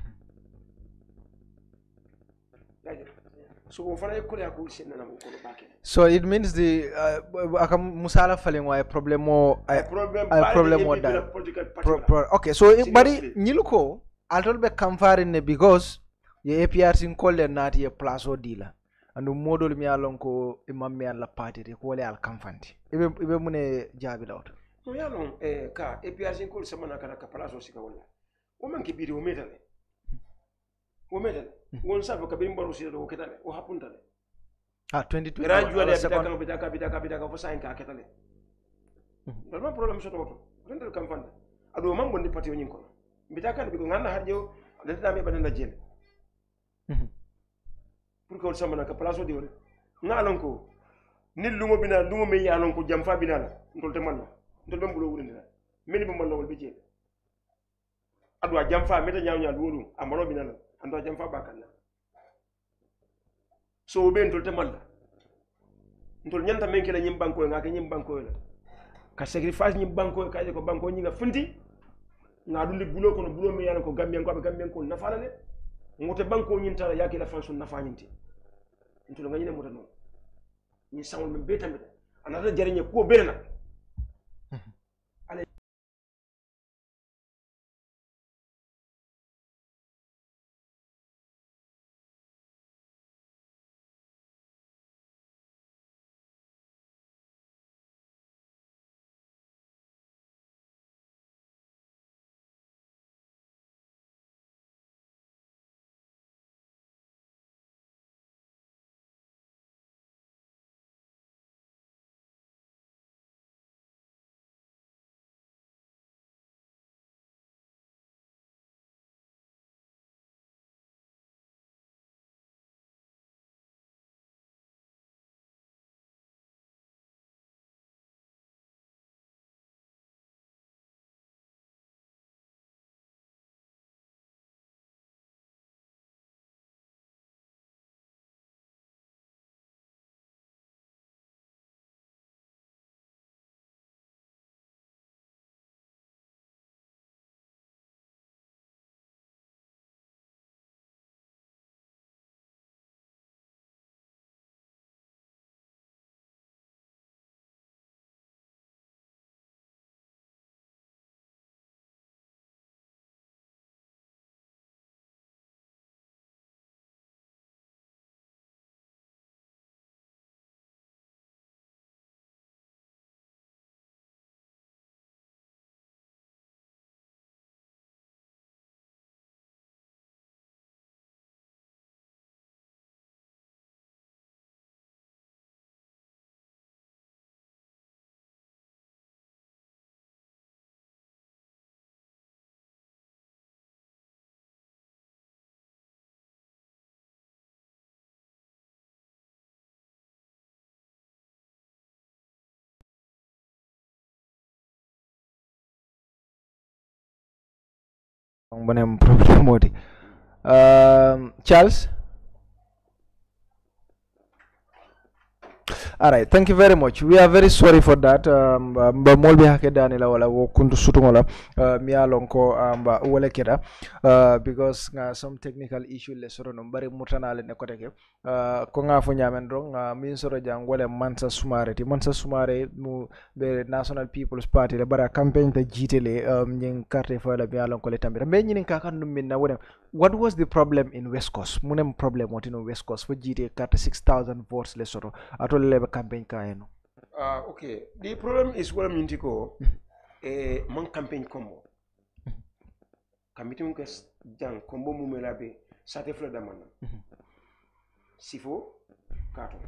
so it means the aka musala falling wa problem o problem o da okay so bari nyiluko altol be kamfare ne because ye APRC kolle nati ye place o dila andu modol mi alon ko imam mi alla party ko wala al kamfanti ibe mune jabi lawto no yalon ka APRC kol samana kana ka place o sika wala o man ke bidi o metale won safa kabin baro sida do ketale o hapunta le 2020 radio de bidaka fo sain ka ketale normal problem so to rendel kam fanda ado man bondi pati woni ko bidaka be ko ngana harjo den dame banen jele pour que sama ka place di wala ngalon ko nit lungo bina lungo me yalon ko jamfa bina la ndolte man ndol be mbulo wurindi la meni be man lawol be jele ado jamfa meta nyaaw wolu amaro bina la ando jam fa bakalla so be ntolte malla ntol nyanta men kala nyim banko ngaka nyim banko la ka sacrifice ni banko ka ko banko ni nga funti nga dundi bulo kono bulo mi yana ko gambien ko nafala le ngote banko ni tara yaki la fansu nafa nyinti ntulo nga nyine mota non ni sangol men betambe anata jariñe ko berena Bonem problem modi. Charles. All right, thank you very much. We are very sorry for that. Mba molbi hake dani la wala wo kuntu sutungola miya lonko mba wale keda because nga some technical issue le soro no bari mutanale ne koteke ko nga fo nyamen dong min soro jang wala Mansa Sumareh mu be National People's Party le bara campaign ta jitele nyin carte fo la miya lonko le tambira be nyin ka kan dum min na wona. What was the problem in West Coast? Munem problem what in West Coast for jite carte 6,000 votes le soro atol le campaign kaeno. Okay, the problem is what I'm intiko man campaign combo kamitum ke jang combo mumela be sate fle damana sifo kato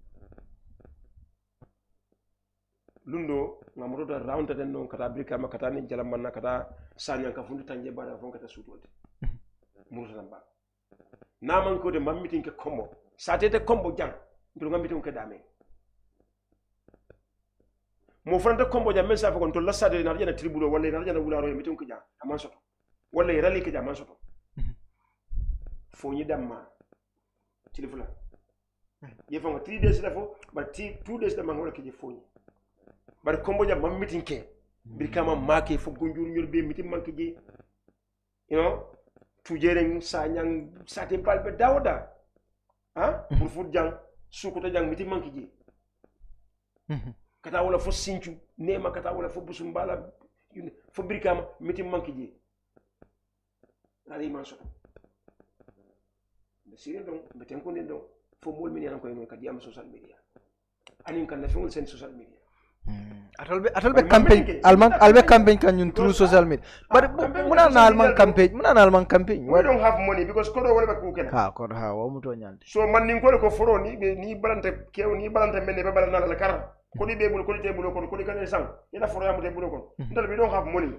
lundo ngamoto da round den non kata brika ma kata ni jala manna kata sanya ka fundu tanje bada fon kata sutolde muruta namba na man ko de mam meeting ke combo sate de combo jang ndo ngam meeting ke dame mo franta combo jam mensa ko to la sade na jana tribulo wala na jana wularo e meeting ko jang aman soto wala rally ke jam man soto fo ni damma tilifula ye fo 3 days la fo ba 2 days da mangola ke je fo ni bar combo jam mam meeting ke bir kama make fo gonjur ñol be meeting manke je you know tujereng sanyang sate palbe dawda ha pour fut jang sukuta jang meeting manke je kata wala fo sinchu nema kata wala fo busumbala fo birkama meeting manke je ali man soto sire donc beten ko nden fo mol min yan ko en kadi am social media anin kan na fo sen social media atolbe campaign albe campaign kan ñun through social media but muna na alman campaign we don't have money because kodo wala ko ken ha kodo ha wo muto nyande so man nin ko foro ni balante kew ni balante menne be balana la kar ko di bebul ko di tebulo ko di kan sang ina foro ya mu tebulo ko ndal we don't have money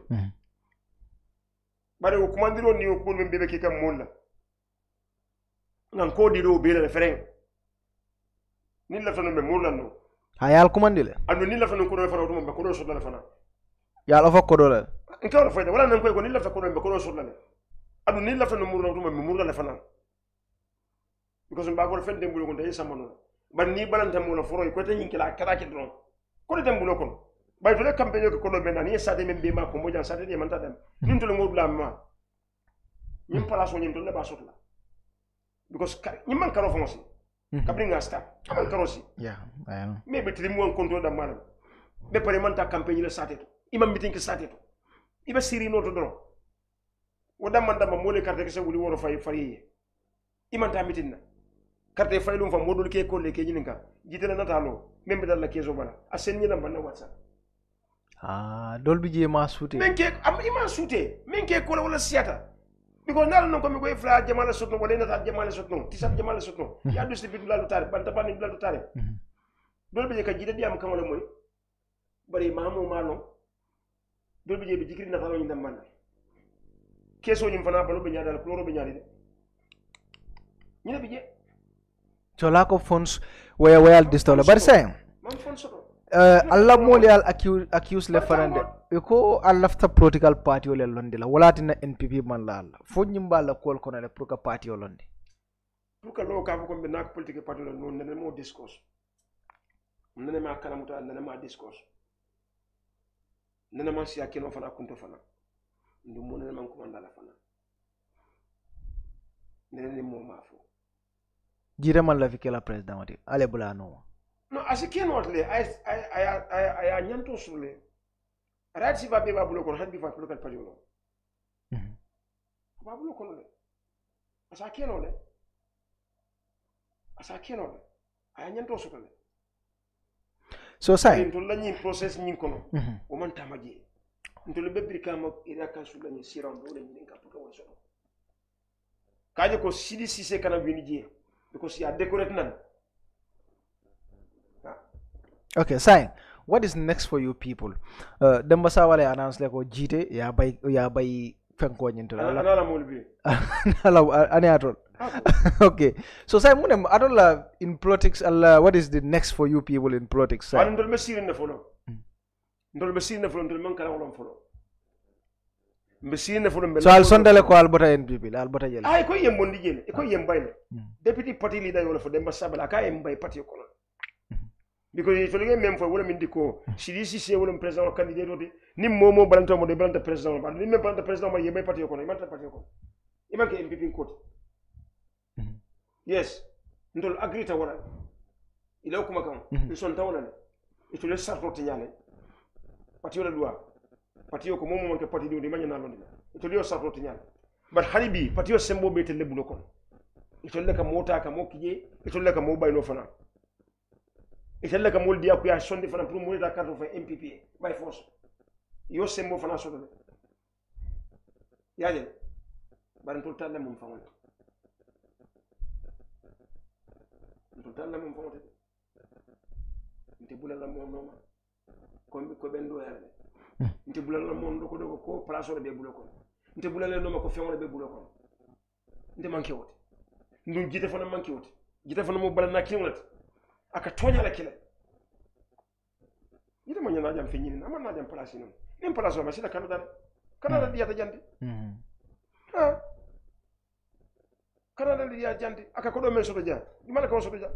bare ko mandiro ni ko be bebe ki kam molla nan ko di do be la freng ni la fano be molla no hayal kumandile ando ni la fano ko do fano to be ko do so la fana ya la fokko do la nko la fayda wala nan ko ni la fano be ko do so la ando ni la fano murna to be murna la fana because mba ko fen dembulo ko tay samano ban ni balanta mo la foro ko tan yinkila kata ki dron ko de dembulo ko bay to le campagne ko do men ni sade men be ma ko mojan sade de man ta dem nim to le ngobla ma nim place nim to le ba sotla because nim man karo fonsi kabri nga sta man karo si yeah I know me be trim won control da mal be pare man ta campagne le sate to imam meeting ki sate to iba siri no to do wada man da mo le carte ke se wuli woro fay fari imam ta meeting na carte fay lum fa modul ke ko le ke nyininka jitela natalo membe dal la kezo bala asen nyina banna whatsapp dolbi je ma suute menke am ima suute menke ko wala siata because nal non ko mi koy fla jamala sotno wala nata jamala sotno tisat jamala sotno ya do sibit la tare banta bani la tare dolbi je ka jide diam kan wala moy bari mamu malo dolbi je bi jikri na falo nyindam man keso nyim fana balo be nyaadal kloro be nyaadi de nyina bi je so lack of funds where distola but say Allah molial accuse le farande ko Allah ta political party ole londi la wala tina NPP man la fo nyimba la kol kono le pour ka party o londi pour ka lo ka ko be nak politique party lo non ne mo discourse nene ma kala muta nene ma discourse nene ma siya keno fana kunto fana ndu mo nene man ko mandala fana nene mo ma fo jire man la fi kala president wati ale bula no no asi cannot le I nyanto sule right si va be ba bulo ko hadbi fa local party lo ba bulo ko le asa cannot le I nyanto sule so sai to la nyi process nyi kono o man tamaje to le be brikama ira kan sula nyi siram do le nyi ka ko won so kaje ko sidi sise kana wini je because ya decorate nan. Okay, Sign. What is next for you people? Dembasa wale announce like jite ya bay fenko nyinto. Anala mulbi. Ani atol. Okay. So Sign munem adola in politics what is the next for you people in politics? Ndol mesiri na follow. Ndol mesiri na follow ndol man kala wala follow. Mesiri na follow. So al sondale ko albota NPP albota jele. Ay ko yembondi jele ko yembayle. Deputy party leader wala fo Dembasa bala ka yembay party ko. Because if you même for wala mindiko si c'est wala président candidat odi ni momo balanta mo de balanta président ba ni même balanta président ma yebe parti ko imanta parti ko imanke MPP court yes ndol agrita wala ila ko makam ni son tawala e to le sarto tinyale parti wala loi parti ko momo man ke parti di manya na londi e to le sarto tinyale but halibi parti o sembo be te lebulo ko e to le ka mota ka mo kije e to le ka mo bayno fana itelle ka mol dia ko ya sonde fana pour mo da carte fa MPP by force yo sembo fana so do yaje ban tout talle mum famone tout talle mum famone nte bulala mo noma ko bendo yale nte bulala mo ndo ko place o be bulo ko nte bulala noma ko fewon be bulo ko nte manke wote ndu jite fana manke wote jite fana mo balana kiwlat aka tonya la kile yita manya na jam fenyini na man na jam place non nem place o ma sila Canada dia ta jandi Canada dia jandi aka ko do men so to ja di mala ko so to ja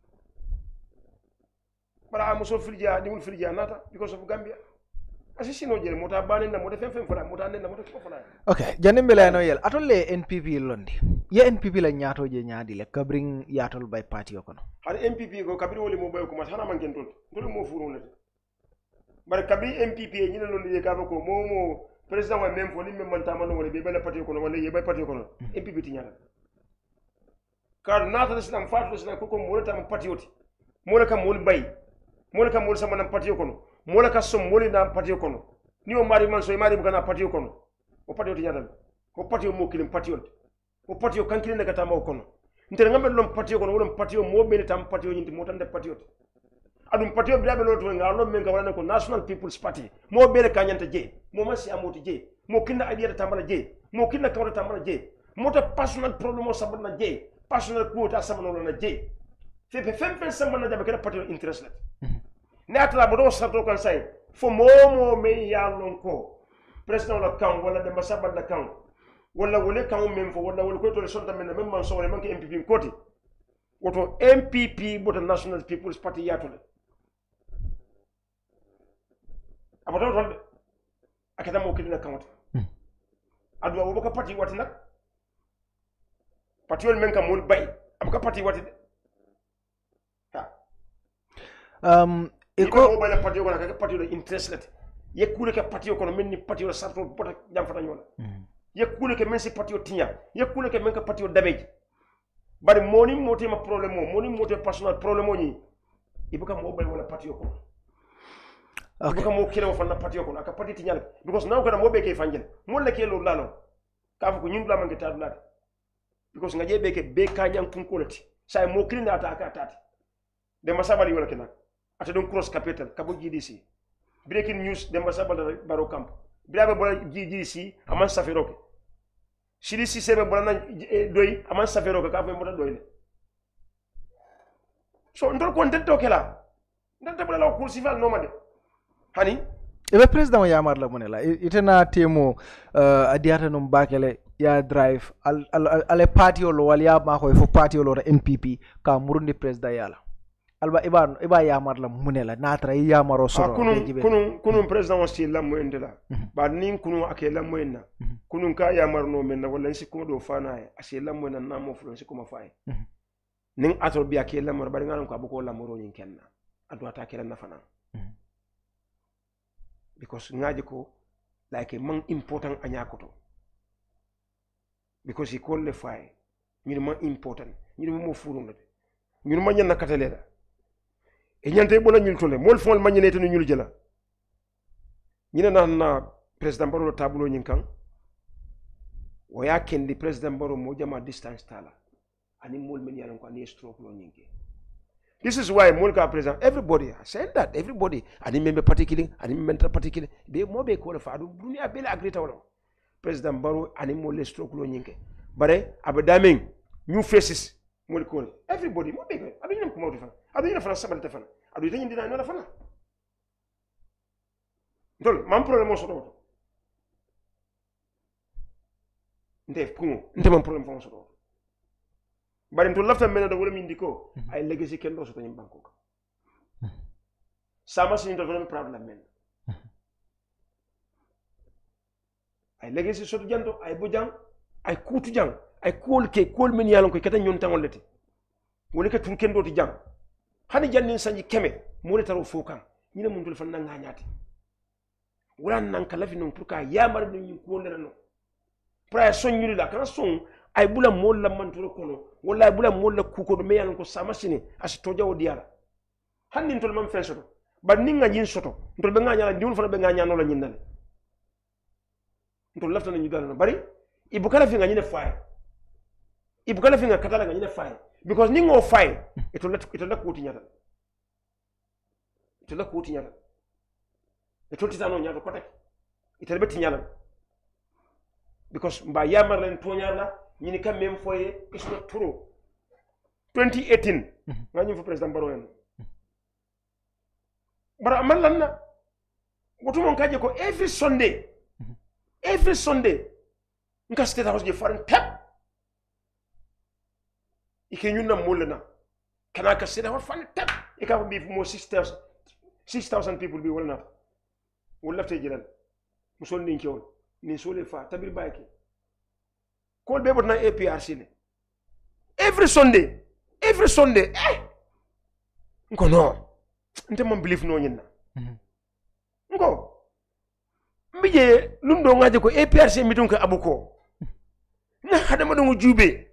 bara amuso firja di mul firja nata because of Gambia asisi no jere mota banen na mota fem fara mota nen na mota ko fara okay janim bela no yel atolle NPP londi ye NPP la nyaato je nyaadi le kabring yaatol bay party ko no har MPP ko kabri woli mo bay ko ma hana man ken ton dole mo furu ne bar kabri MPP ni na londi ka ko momo president wa même fo ni même man tamano wala be bela party ko no wala ye bay party ko no MPP ti nyaala kar nata islam Fatou islam ko mo tam party oti mo la kam mo bay mo la kam mo sama nam party ko no mola ka som moli na patio kono ni o mari man so e mari bugana patio kono o patio ti nyadal o patio mo kilim patio o patio kankile daga tama kono ntere ngambe lom patio kono wala patio mo be tam patio nyinti mo tan de patio adum patio biabe lo to ngalo men ga wala ko National People's Party mo be ka nyanta je mo masi amoti je mo kinna idea tambala je mo kinna kawra tambala je mo ta personal problem o sabana je personal quota sabana na je fe fem sabana jabe ka patio interest la ne atla bodo sarto kan say fo momo me yalon ko president la kan wala de masaba la kan wala wala kan mem fo wala ko to sonta men même man so wala man ke MPP koti woto MPP boto National People's Party yatole abato tolde akata mo kidina kamata adu abo ka parti wati nak parti wol men kam mul bay abaka parti wati de iko bala parti ko ka parti do interest yekule ke parti ko men ni parti o sarto bota jam fata nyola yekule ke men si parti o tinya yekule ke men ka parti o dabeji bari moni moti ma problème moni moti personal problème ni ibuka mo bal wala parti ko ibuka mo kilo fa na parti ko aka parti tinya because now kana mo be ke fanjel mo la ke lo lalo ka fa ko nyum la man ke tadu lati because ngaje be ke be kanyang kun kolati say mo kilina ata aka tati de masabali wala kenak ata don cross capital kabo GDC breaking news de masabali baro camp biabe bola GDC aman safiroke sidi si sebe bola na doy aman safiroke ka fa mo doy so ndol ko ndetto kala ndata bola la cour civil no made hani ebe president wa yamar la monela itena temo adiata num bakele ya drive ale party lo wal ya ma ko fo party lo NPP ka murundi president yala alba iba yamar la monela natra yamaro soro kunun president wa si la moyendela ba nin kunu akela moyenna kunun ka yamar no menna wala si ko do fana e asi la moyenna na mo fulo si ko ma fay nin atol bi akela mor bari ngam ko abuko la moro nyin kenna adu ata kela na fana because ngaji ko like a man important anyakoto because he call the fire ñu ma important ñu mo furu ngate ñu ma ñan nakatelera e ñante bo la ñu tole mol fon ma ñene tenu ñu jëla ñu na president Barrow tableau ñin kan wo ya kendi president Barrow mo jama distance tala ani mol men yalan ko ani stroke lo ñinke. This is why Mulka president, everybody, I said that, everybody, and member particularly, and mental particularly, they more be qualified. Dunia bela agree to President Barrow, and more less stroke loninke. But abadaming new faces, more call everybody, more big. I don't even come out of it. I don't even find somebody to find. I don't even deny another fan. Don't, man problem also don't. Ndef kumo, ndem problem for us. But into left men the women indiko I legacy can also in Bangkok. Sama sin intervention problem men. I legacy so to janto I bujang I kutu jang I call men yalon ko kata nyon tangol leti. Woni ka tun kendo ti jang. Hani jannin sanji keme mo letaro fokan. Ñina mun dul fan na ngañati. Wala nan kala fi non pour ka yamar ni ko ndana no. Pra son ñuri la kan son ay bula mol la manturo kono wala ay bula mol la kuko do meyan ko sama sini as to jawo diala hanni tol man fesoto ba ninga nyin soto tol be nganya la diul fa be nganya no la nyin dal tol lafta na ñu dal na bari ibu kala fi nga ñine fay ibu kala fi nga katala nga ñine fay because ni ngo fay ito la ko ti nyata ito la ko ti nyata ito ti tano nyata ko tek ito be ti nyala because mba yamar len to nyala ñini kam même foye isno turo 2018 nga ñu fa president Barrow en bara man lan na wotu mon kaje ko every Sunday nka state house je faran tap ike ñun na molna kana ka state house faran tap e ka bi mo 6000 people bi wala wala tay jëlal musol ni ci won ni sole fa tabir bayke call be na APRC le every Sunday nko no nte mon believe no nyina nko mbije lundo ngaje ko APRC mitun ka abuko na hada madongo jube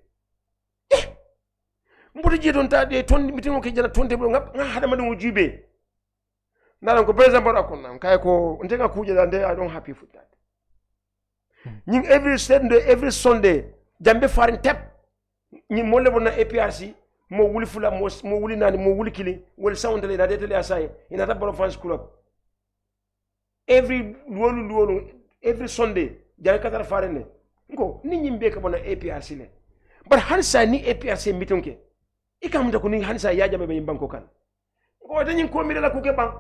mbuto je don ta de ton mitun ko jana tonte bo nga hada madongo jube na ko president Barrow ko nan kay ko nte ka kuje dande I don't happy for that. Ning every Sunday jambe farin tep ni mo lebo na APRC mo wuli fula mo wuli nani mo wuli kili wol sawntale da detele asay ina ta Barrow fans club every Sunday jare katar farin ne ko ni nyimbe ka bona APRC le but hansa ni APRC mitonke ikam da ko ni hansa ya jabe be banko kan ko dañin ko mi la ko ke bang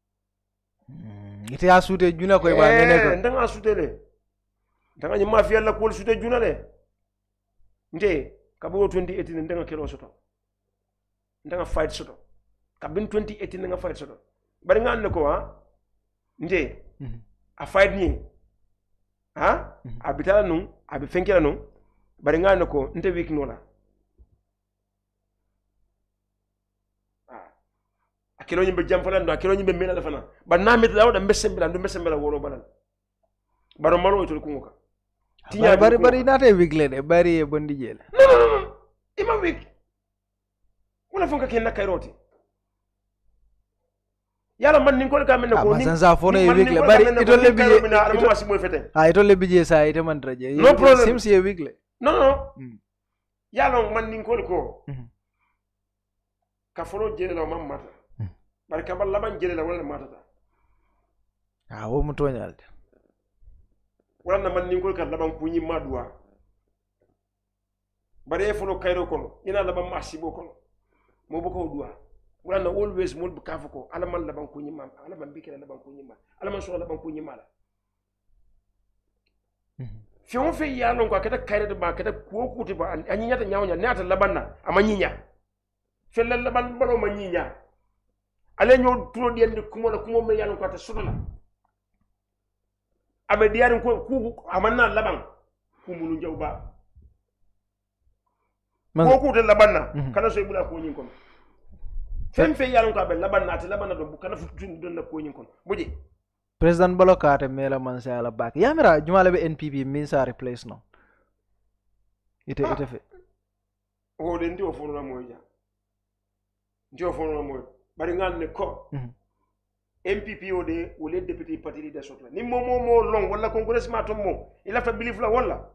ite asute juna ko ba nene ko ndanga asute le danga nyima fi yalla ko sute juna le nde kabo 2018 ndanga kelo soto ndanga fight soto kabin 2018 ndanga fight soto bari nga ande ko ha nje a fight ni ha a bitala nun a bi fenkela nun bari ngana ko nte week nola a kilo nyimbe jamfala ndo a kilo nyimbe mena fana ba na mit lawo da mbesembela ndo mbesembela woro balal baro malo to kungoka tinya bari nate week le bari e bondi jele no ima week wala fonka ken nakairoti yalla man nin ko ka men ko ni sansa fono e week le bari itolle bije itolle bije sa ite man traje no problem seems ye week le no yalla man nin ko ka folo jele la mam mata bari ka bal laban jele la wala mata wo mu toñalde wala na man nin ko ka laban ku nyi madwa bari e folo kayro kono ina laban masibo kono mo boko duwa wala na always mo bu kafuko ala man laban ku nyi mam ala man bikela laban ku nyi mam ala man so laban ku nyi mala fi on fe yalon ko akata kayre ba kata ko kuti ba anyi nyata nyawnya nyata labanna amanyinya fe laban balo manyinya ale nyo tulo di kumo la kumo me yalon ko ata sudula abe diarin ko ku amanna laban kumulu jawba ko ku de labanna kana so ibula ko nyin kon fem fe yalon ko abe labanna ati labanna do kana futu don na ko nyin kon buji president balokate mela Mansa ala back yamira jumala be NPP minsa replace no ite fe o de ndio fono na moja ndio fono na moja bari ngal ne ko MPP o de wole deputy party leader sotla ni mo long wala congress ma to mo ila fa believe la wala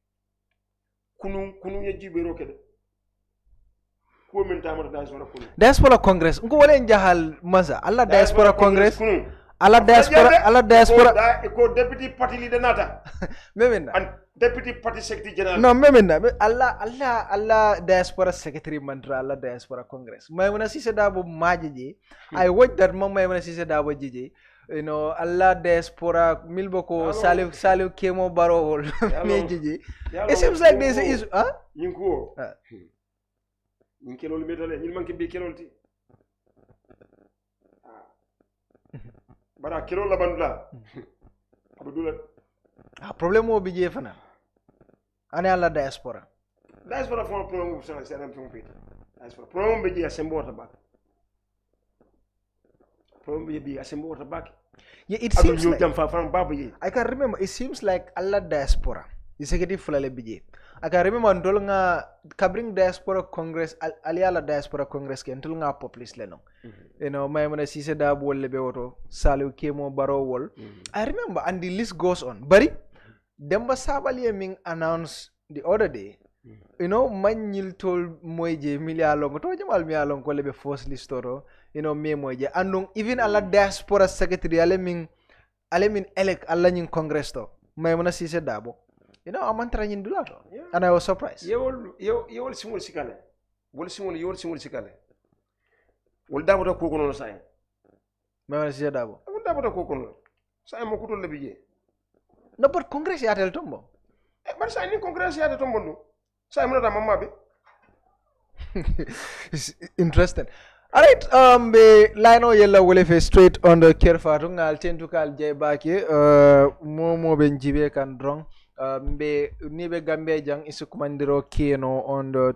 kunu ye jibero kede ko men tamata diaspora kunu diaspora congress ngo wala njahal Mansa alla diaspora congress ala diaspora ko deputy party leader nata memenda and deputy party secretary general no memenda alla diaspora secretary mantra alla diaspora congress maymuna sise dabo majiji I watch that maymuna sise dabo jiji you know alla diaspora milboko salu kemo baro mejiji it seems like this is yinko yinkelo metale yin manke be kelolti bara kilo la bandula abdullah problème o bi je fana ane alla diaspora fo problème so c'est un peu diaspora problème bi je sembo ta bak problème bi sembo ta bak yeah it seems like I can remember it seems like alla diaspora executive fulale bi je I can remember ndol nga kabring diaspora congress aliala diaspora congress ke ndol nga populist leno you know maymuna sise da bolle be woto salu kemo baro wol I remember and the list goes on bari demba sabali min announce the other day you know manyil tol moyje milialong to jamal mialong ko lebe force list to you know me moyje andong even alla diaspora secretary ale min elect alla nyin congress to maymuna sise dabo you know I'm trying to do that and I was surprised you simul sikale wol simul sikale wol dabo da ko kono say maymuna sise dabo wol dabo da ko kono say mo kutol le biye no but congress ya tel tombo but say ni congress ya tel tombo no say mo da mamma be interesting. All right, be lino yella wole fe straight on the Kerr Fatou ngal tentu kal jay baki momo ben jibe kan drong be nibe gambe jang isu kumandiro keno on the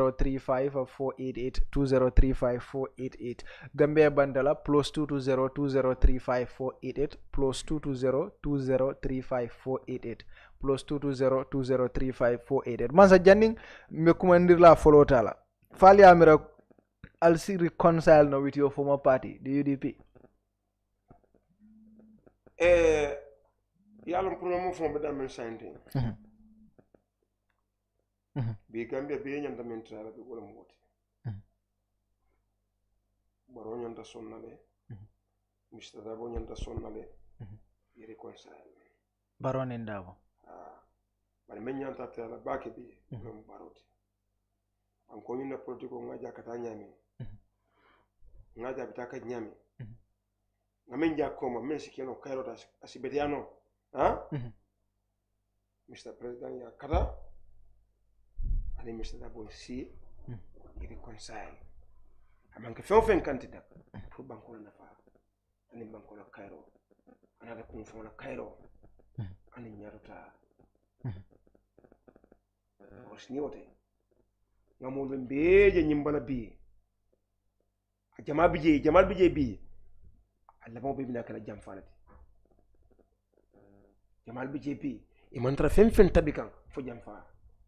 2035-488 gambe bandala plus 220-2035-488 plus 220-2035-488 plus 220-2035-488 Mansa janning me kumandir la follow tala fali amira I'll see reconcile now with your former party, the UDP. Yalom promo from the Mensanti. Be Gambia being and the mental of the Wolam Water. Baronian da Sonale, Mr. Dabonian da Sonale, you reconcile. Baron and Davo. But many anta tell a backy be Barot. I'm calling a political Naja Catanyami. Naja Bitaka Nyami. Namenja Koma, Mexican Cairo Asibediano. Mr. President Yakata and Mr. Dabo C. Reconcile. I'm a Felfen candidate for Bancola and in Bancola Cairo. anata kun fona kayro ani nyarata osniote ngamo be beje nyimbala bi jamal bije bi Allah mo be bina kala jam fanati jamal bije bi e mantra fen tabi kan fo jam fa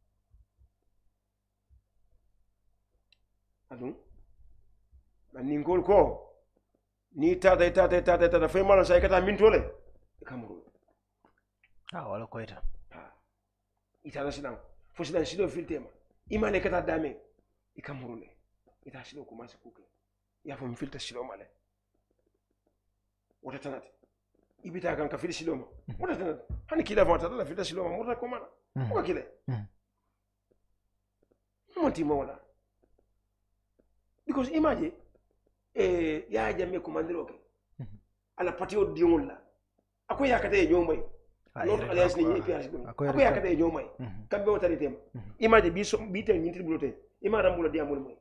adun ningol ko ni tata fay malo say kata min tole kamru wala koyta itala sinan fo sinan sido filtema imane kata dame kamru ne ita sido ko masi kuke ya fo mi filta sido male wota tanati ibita kan ka fil sido ma wota tanati hani kila fo tata la filta sido ma murta ko mana ko kile monti mo wala because imagine ya jamme ko mandiroke ala patio diol la ako yakate nyomay not alias ni EPS dum ako yakate nyomay kambe wotari tema imagine bi ten nyintir bulote ima rambulo diamol moy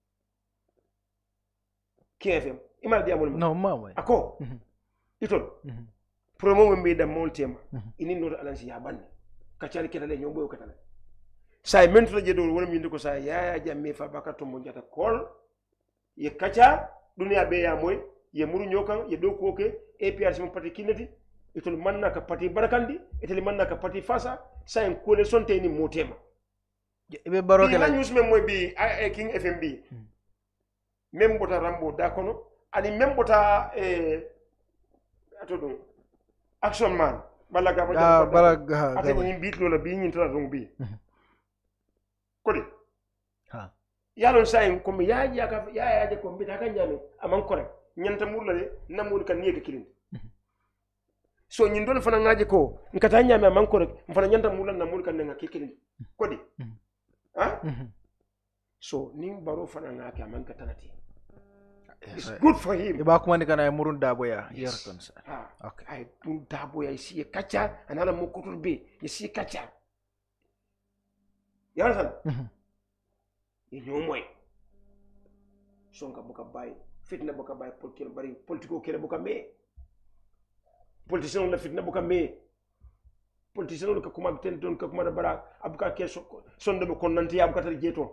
KFM ima diamol moy no mama ako itol promo mbe dam mol tema ini not alias ya banne kacari ketale nyomboy katale say mentre je do wala mi ndiko say ya jamme fa bakato mo jata kol ye kacha dunia be ya moy ye muru nyokan ye do koke APR mo pati kinati itol manna ka pati barakandi itol manna ka pati fasa sa en kole sonte ni motema be baroke la news mem moy bi King FMB mem bota rambo da kono ani mem bota atodo action man balaga balaga ate ni bit lola bi nyin tra dong bi kodi ha yalon sayin ko mi ya ko mi ta kan jame aman correct nyanta mulla de namul kan niye ka kilin so nyin don fana ngaje ko nkata nyame aman correct mfana nyanta mulla namul kan nga kilin kodi ha so nim baro fana ngaka aman ka tanati it's good for him iba kuma ni kana murun dabo ya yer kon sa okay ay dun dabo ya isi kacha anala mo kutul be isi kacha ya san moy sonka buka bay fitna buka bay politiko kele buka me politicien la fitna buka me politicien ka kuma ten don ka kuma da bara abuka ke sonde be kon nanti abuka tar jeto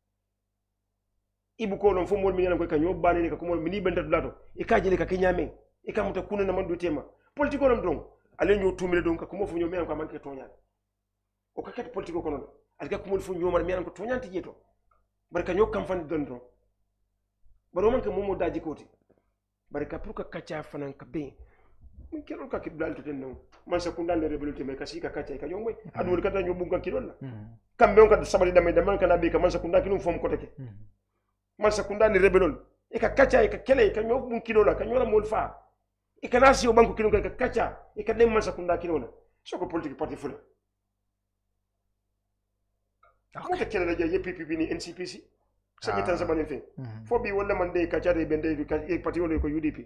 ibu ko non fo mol mi ko ka nyob bani ka kuma mini benta dulato e ka jele ka kinyame e ka muta kunna na mandu tema politiko non don ale nyo tumile don ka kuma fo nyomi ko manke tonya o ka ket politiko kono alga kuma fo nyomar mi ko tonyanti jeto barka ñoo kam fan don don baro man ka momo daji koti barka pour ka kacha fanan ka be min kero ka kibdal to tenno man sa kundan de rebelute me ka sika kacha ka ñomoy adul ka ta ñoo bunga kilo la kam be on ka sabali damay man ka na be ka man sa kundan kilo fom ko teke man sa kundan rebelol e ka kacha e ka kele ka ñoo bun kilo la ka ñoo la mol fa e ka nasi o banko kilo ka kacha e ka dem man sa kundan kilo la so ko politique parti fula okay kele la je PPP ni NCPC sami tan sabani fe fo bi wala man de ka chade bende e parti wala ko UDP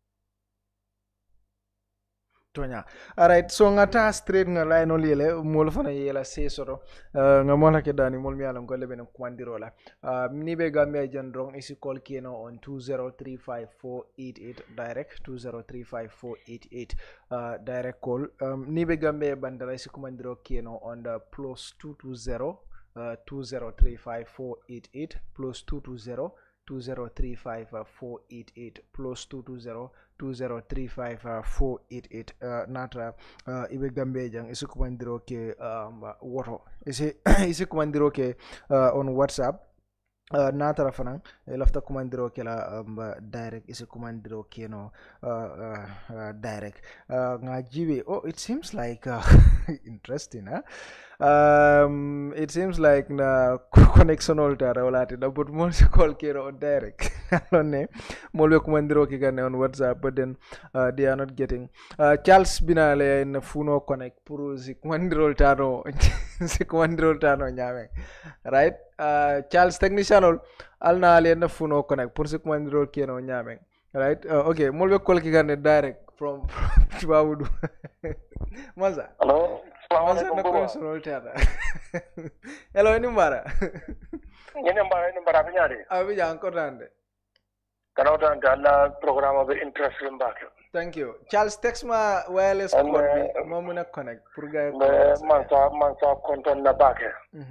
tonya alright so ngata straight nga line ol yele mol fana yela se soto nga mola ke dani mol mi alam ko lebe no kwandiro la ni be gambia jandrong isi call keno on 2035488 direct 2035488 direct call ni be gambia bandara isi kumandiro keno on the +220 2035488 +220 2035488 +220 natra ibe gambe jang isi kumandiro ke woto isi kumandiro ke on WhatsApp natra fanan lafta kumandiro ke la direct isi kumandiro ke no direct ngajibe oh it seems like interesting it seems like na connection oltara walati na but mo call kero on direct alone molwe kumandiro ki gane on WhatsApp but then they are not getting Charles binale na funo connect pour si kumandiro tano si kumandiro tano nyame right Charles technician alna ale na funo connect pour si kumandiro keno nyame right okay molwe call ki gane direct from Bawudu Mansa hello Mansa na question oltara hello ni mbara ni mbara binyade abi jang ko dande Kanauta Allah program of interest in back. Thank you. Charles, text my wireless code. Momuna connect. Purga. Mansa konton na back.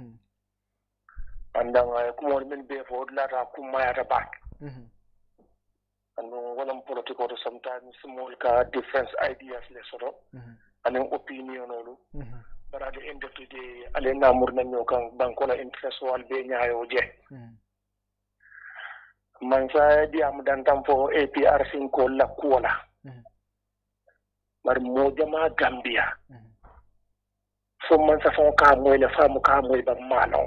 And then I come on min be for lata kumaya at back. And when I'm political, sometimes small different ideas less and an opinion. But at the end of the day, Alena Murnan Bankola interest will be Nyaoje. Mansa diam dantam for APRC ko la kuola. Mar mojama Gambia. So mansa fon ka moy le famu ka moy ba malo.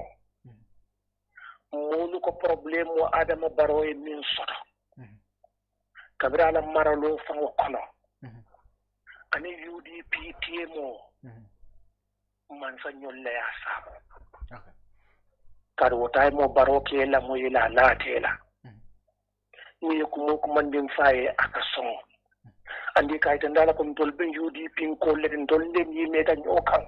Molu ko problème mo adama baro e min soto. Kabira la maralo fon kono. Ani UDP TMO. Mansa nyolle asa. Kado tay mo baro ke la moy la tela. Ni ko mandin faye akason andi kay tan dala ko tol ben UDP ko len tol len yi meta nyokan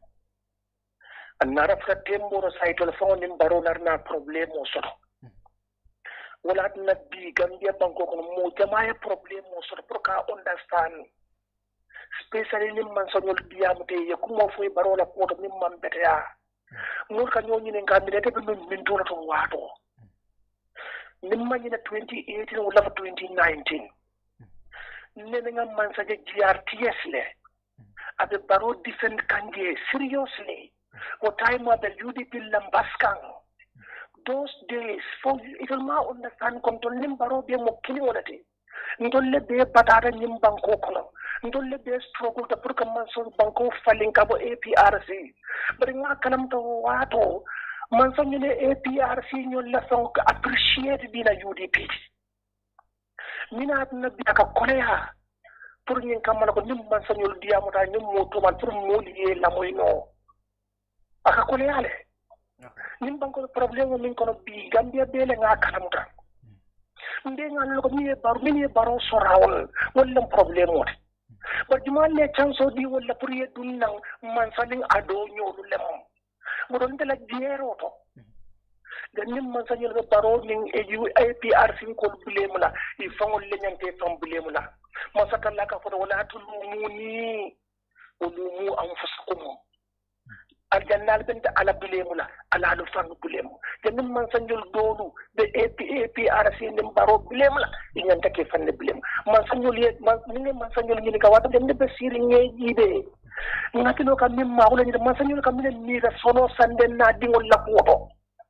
anara fra tembo ro say tol fon nim baro narna problème o soto wala na bi Gambia banko ko mo jamaaya problème o soto pour ka understand especially nim man sonol diamte ye ko mo foy baro la ko to nim man betea mo ka nyoni ne ngam ne te min to to wato Nimanyina 2018 or 2019. Nenga Mansa GRTS le. Abe baro defend kanje seriously. What time of the UDP Lambaskan. Those days, for it will now understand control Nimbaro be mo killing on it. Ndole be batara Nimbanko kono. Ndole be struggle to put a Mansa Banko falling cabo APRC. Bring a kalam to wato. Mansa nyine APRC nyo lesson appreciate bina UDP. Mina na bina ka koleha pour nyin kamala ko nim mansa nyol diamu ta nyum moto man pour moliye la moyno. Aka koleha le. Nim banko problème min kono bi Gambia bele nga kalamuta. Nde nga lo ko ni baro sorawol wala problème wot. Ba juma le chanso di wala pour ye dunna mansa ning ado nyolu lemom. Muron de la diero to ganim man sañul be baro ning APRC ko bulemula I fangol leñante fam bulemula ma sakalla ka fodo wala tulumuni ulumu anfusukum aljannal bint ala bulemula ala lu fang bulemu ganim man sañul dolu be APRC nim baro bulemula ñanta ke fanne bulem man sañul ye man sañul ni ka wata dem be siri ngeji de ngakino kam min ma wala ni man sañul kam min ni da sono sande na dingol la poto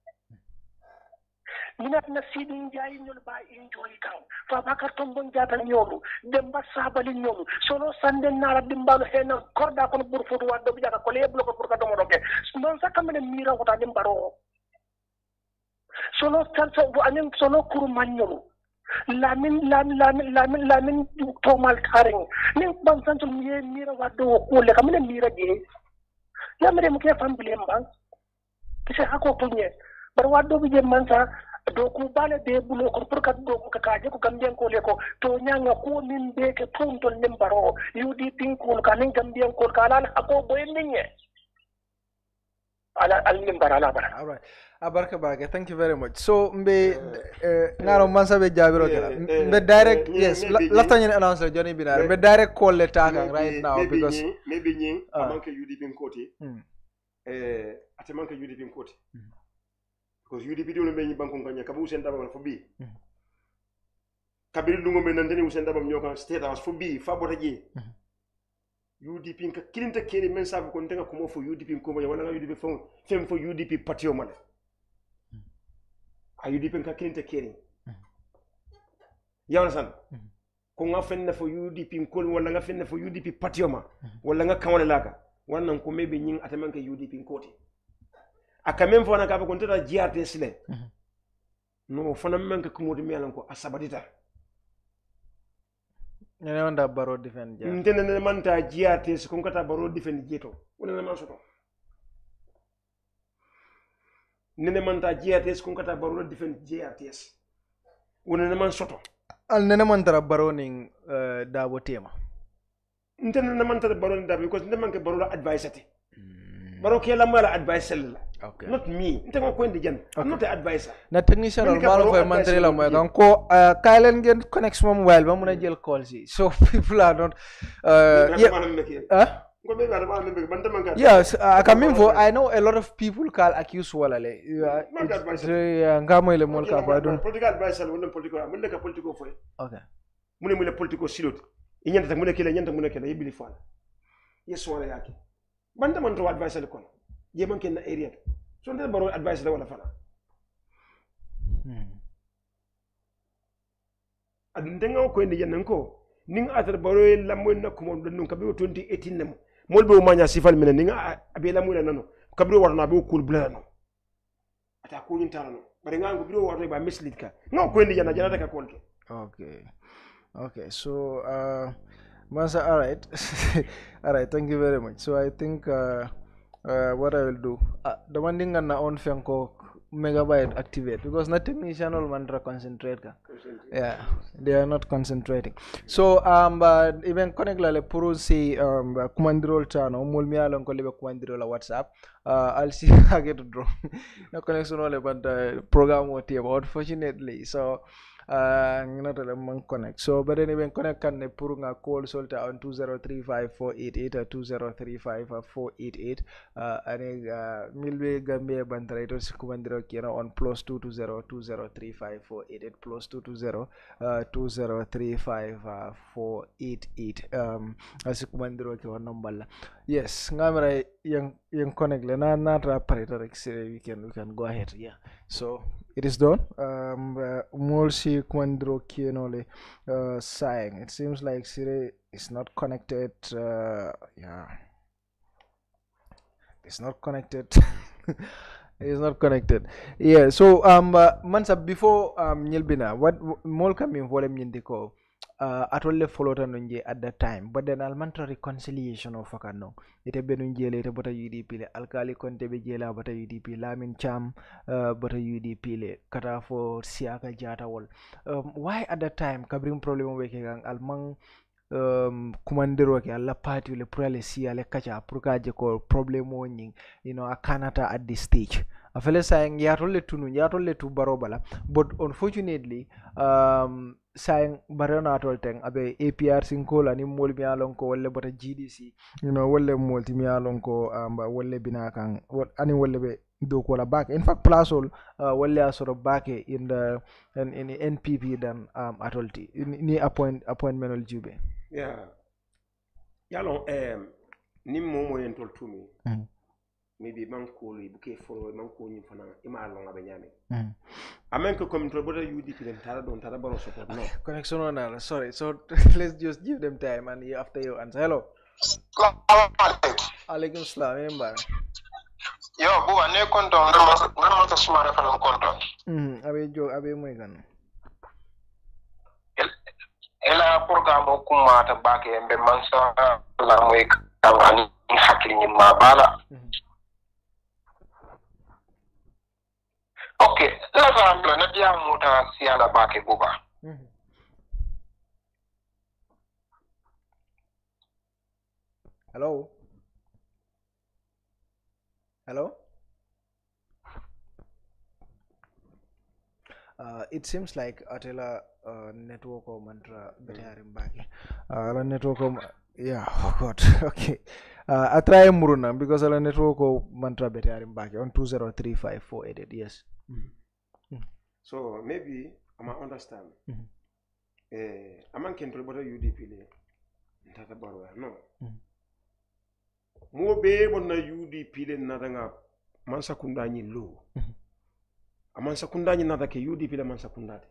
minat na sidin jaay ñol ba enjoy kan fa bakar tombon jata ñolu demba sabali ñolu sono sande na la dimbalu hena korda kono bur foto waddo bi jaka ko le bloko pour ka domo doke non sa kam min mira wota dem baro sono tanso bu anen sono kuru mañolu lamin tomal taring nin ban santul mira waddo ko le kam min mira je yamre mu ke fam bilem ban kise hako punye bar waddo bi je mansa do ku bale be bulo ko pour kat do ko kaaje ko Gambien ko le ko to nyanga ko min be ke puntol nim baro UDP ko ka nin Gambien ko ka la ko boy ninye ala al nim bara bara. All right. Abarka baga, thank you very much. So mbe ngaro mansa be jabiro kala mbe direct yes lafta ñen announce Johnny Binar mbe direct call le taka right now because maybe ñi amanke UDP côté atemanke UDP côté because UDP do be ñi banko nganya kabu sen daba fo bi kabiri dungo men nandeni usen daba ñoka state house fo bi fa bota ji UDP ka kilinta keri men sabu ko ntenga ko mo fo UDP ko mo wala UDP fo fem fo UDP patio male a UDP ka kilinta keri yawna san ko nga fenne fo UDP ko wala nga fenne fo UDP patio ma wala nga kamale laka wannan ko mebe ñing atamanka UDP ko te aka même fo na ka ko ntata GRTS le no fana manka ko modi melan ko asabadita ñene wanda baro defend ja ntene man ta GRTS ko kata baro defend jeto wala man soto nene man ta GRTS ko kata baro defend GRTS wala man soto al nene man tara baro ning dabo tema ntene man tara baro dabo because nene man ke baro advice ati baro ke la mala advice la Okay. Not me. Ntengo ko indi jan. I'm not an advisor. Na technician or malo for mantri la mo kan ko Kylen gen connect mo mobile ba muna jël call si. So people are not yes, I can mean for I know a lot of people call accuse walale. Ngamoy le mol ka fa don. Political advisor wala political mun ka political foy. Okay. Mune political silot. Inyanta mune kila nyanta mune kila yibili fala. Yes wala yake. Banda man to advisor ko. Je man ken na area. So ndel baro advisor wala fala. Adun denga ko indi jannen ko. Ning atar baro lamoy nakumo don ka be 2018 nem. Molbe umanya sifal mena ninga abela muna nano kabiro warna be cool blano ata ko nyintara no bare ngango biro warna ba mislead ka no ko ndi jana jana ka kolke. Okay, so Mansa, all right. Thank you very much. So I think what I will do the one thing na on fenko megabyte activate because not technician all mantra concentrate ka. Yeah, they are not concentrating. So but even connect la puru si commandrol chano mul mi alon ko libe commandrol la WhatsApp I'll see I get to draw no connection all but program what unfortunately so not a connect so but anyway connect can puru nga call solta on 2035-488 or 2035-488 and milwe Gambia bandra si commandrol kira on +220-2035-488 +220-2035-488 as commandrol ki on number yes ngamra yang connect le na operator we can go ahead. Yeah, so it is done. Molsi Kwandro Kienole saying it seems like Siri is not connected. Yeah, it's not connected. It's not connected. Yeah, so Mansa before Nyilbina, what Mol come in volume Yindiko at all followed at that time, but then Almantra reconciliation of Fakano. It had been later but a UDP, Alkali Conte Bejela, but a UDP, Lamin Cham, but a UDP, Kata for Siaka Jata wall. Why at that time Kabrim problem waking Almang Commander alla party le prele si ale kacha prukaje ko problem woni a Canada at this stage a fele saying yatolle tu barobala but unfortunately saying barana atol teng abe APR sinko la ni mol mi alon ko wolle bota GDC wolle molti mi alon ko wolle binakan ani wolle be do ko la back in fact plus all wolle asoro back in the in NPP than atolti ni appointment ol jube. Yeah. Yalo ni momo yentol tumi. Maybe man ko li buke foro man ko nyi fana ima long abenyame. Amen ko comme to boda UDP den tara don tara baro support no. Connection on sorry. So let's just give them time and after you answer. Hello. Alaikum salam. Remember. Yo, buwa ne konto Mansa Sumareh fana konto. Abe moy gan. Ela programme kumata bake mbe Mansa la moy kangani hakili ni mabala. Okay, la zambla na dia muta siala bake buba. Hello. It seems like Atela network or mantra better back. Network yeah, oh God. Okay. I try Muruna because our network or mantra better back on 2035-488. Yes. So maybe I might understand. Aman can trouble UDP Tata Barwa. No. Mo be na UDP le nadanga Mansa Kundanyi low. Mansa Kundanyi nada ke UDP le Mansa Kundate.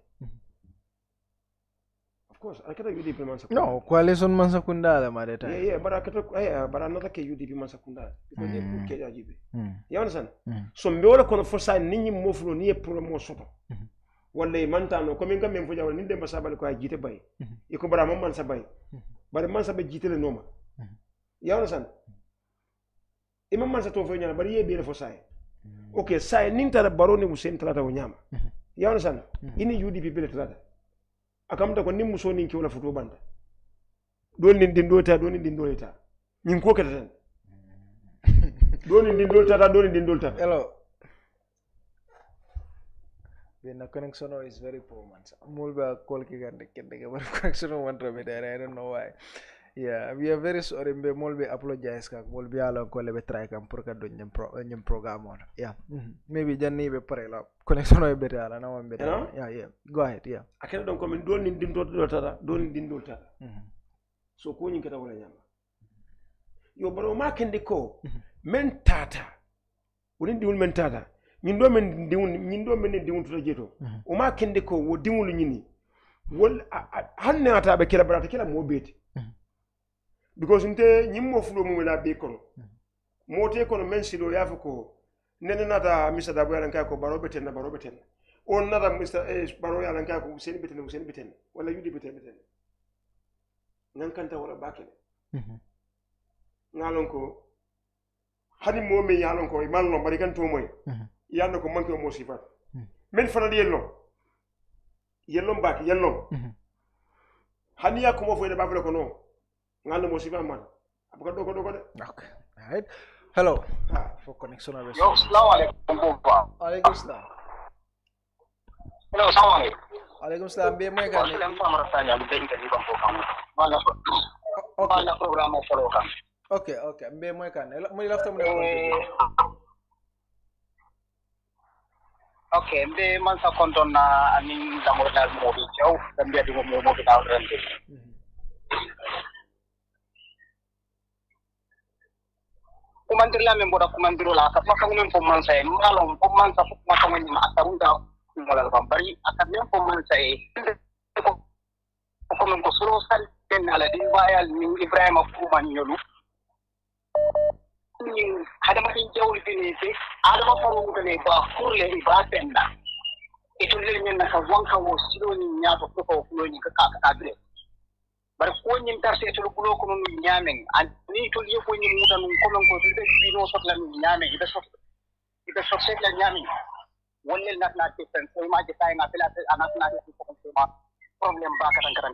Of course, I can't UDP Mansa Kundate. No, coalition Mansa Kundate madeta. Yeah, but I can't but another ke UDP Mansa Kundate. Because they put KJB. You understand? So me wala kono forsa ninyi mofuno ni promo soto. Wala mantano ko minga mem fuja wala ninde masabal ko jite bay. Iko bara mom Mansa bay. Bare Mansa be jite le noma. You understand? Imam Mansa to fo nyana bari yebe le fo say. Okay, say ninta baroni musen trata wonyama. You understand? Ini UDP bele trata. Akamta ko nimmu so ninki wala futo banda. Doni ndindota doni ndindoleta. Ninko kata tan. Doni ndindolta doni ndindolta. Hello. The connection is very poor, man. Mulba call kigande connection one I don't know why. Yeah, we are very sorry. We will apologize. We will allow to try to program program on. Yeah, maybe Janni be parela connection is better. Now better. Yeah. Go ahead. Yeah. I can't don't come in. Don't need don't so ko nyinka wala nyama. Yo baro ma kende ko men tata. Woni diwul men tata. Nyindo men diwul to jeto. O ma kende ko wo diwul nyini. Wol hanne ata be kila barata kila mo beti. Because nte nyimmo fulo mu la be kono mote kono men silo yafa ko nene nata Mr. Dabo yalan ka ko baro beten on nata Mr. Baro yalan ka ko sen beten wala yudi beten nan kanta wala bakene ngalon ko hani mo me yalon ko malno bari kan to moy yando ko manke mo sifat men fana de yellom bak yellom hani ya ko mo fo de bafle ko no ngalo mo sifa man abuka doko de okay all right hello for connection of yo assalamu alaikum alaikum salam hello assalamu alaikum salam be moy kan salam famara sanya be interview ko kam wala program follow kam okay be moy kan mo lafta mo okay be man sa konton na aning damo dal mo bi ciow dambe di mo ta rende kumandir la membo da kumandiro la kat maka ngum pom man say malom pom man sa maka ngum ma atarunda molal bambari akat mem pom man say ko men ko suro sal ten ala din bayal ni Ibrahima Fuman nyolu ni hadama tin jawli dini ci adama faru ngene ba kurle ba tenda itu le nyen na wanka wo silo ni nyato ko fulo ni ka dire bar ko nyin tarse to bulo ko no nyamen ani to ye ko nyin mutan ko men ko de bino sot la nyamen ida sot set la nyamen wolle nak na te pen so ma je tay na pela anak na te ko ma problem ba katan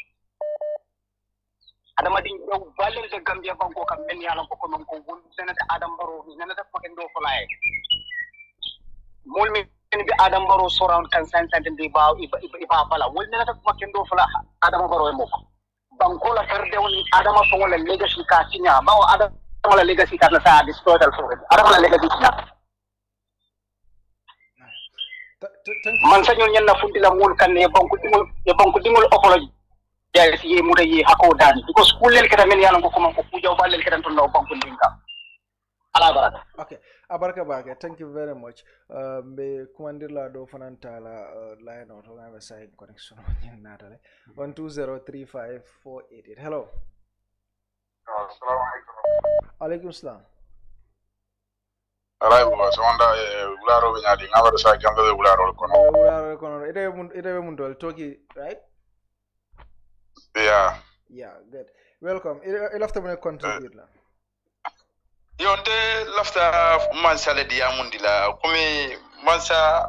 adama din do balel de gambia banko kam ben yalla ko non ko won senata adam baro ni nana def ko ndo ko lay mol mi bi adam baro surround kan santan de ba iba bala wol nana def ko ndo fala adam baro e moko banko la ferde woni adama ko wala legacy ka tinya bawo adama wala legacy ka na sa disposal so adama la legacy tinya man sañu ñen na fundi la mul kan e banko dimul apology ya si muda yi hako dani because kullel keta men yalan ko ko pujaw balel keta ton no banko dinka ala baraka okay abarka baraka thank you very much be kumandir la do fananta la line out on our side connection on natale 1203548 hello assalamu alaikum salam alay bo sonda ularo be nyadi ngawado sa jambe ularo kono ide mun dol toki right yeah good welcome ilafta mun contribute la yonde lafta Mansa le dia mundila kumi Mansa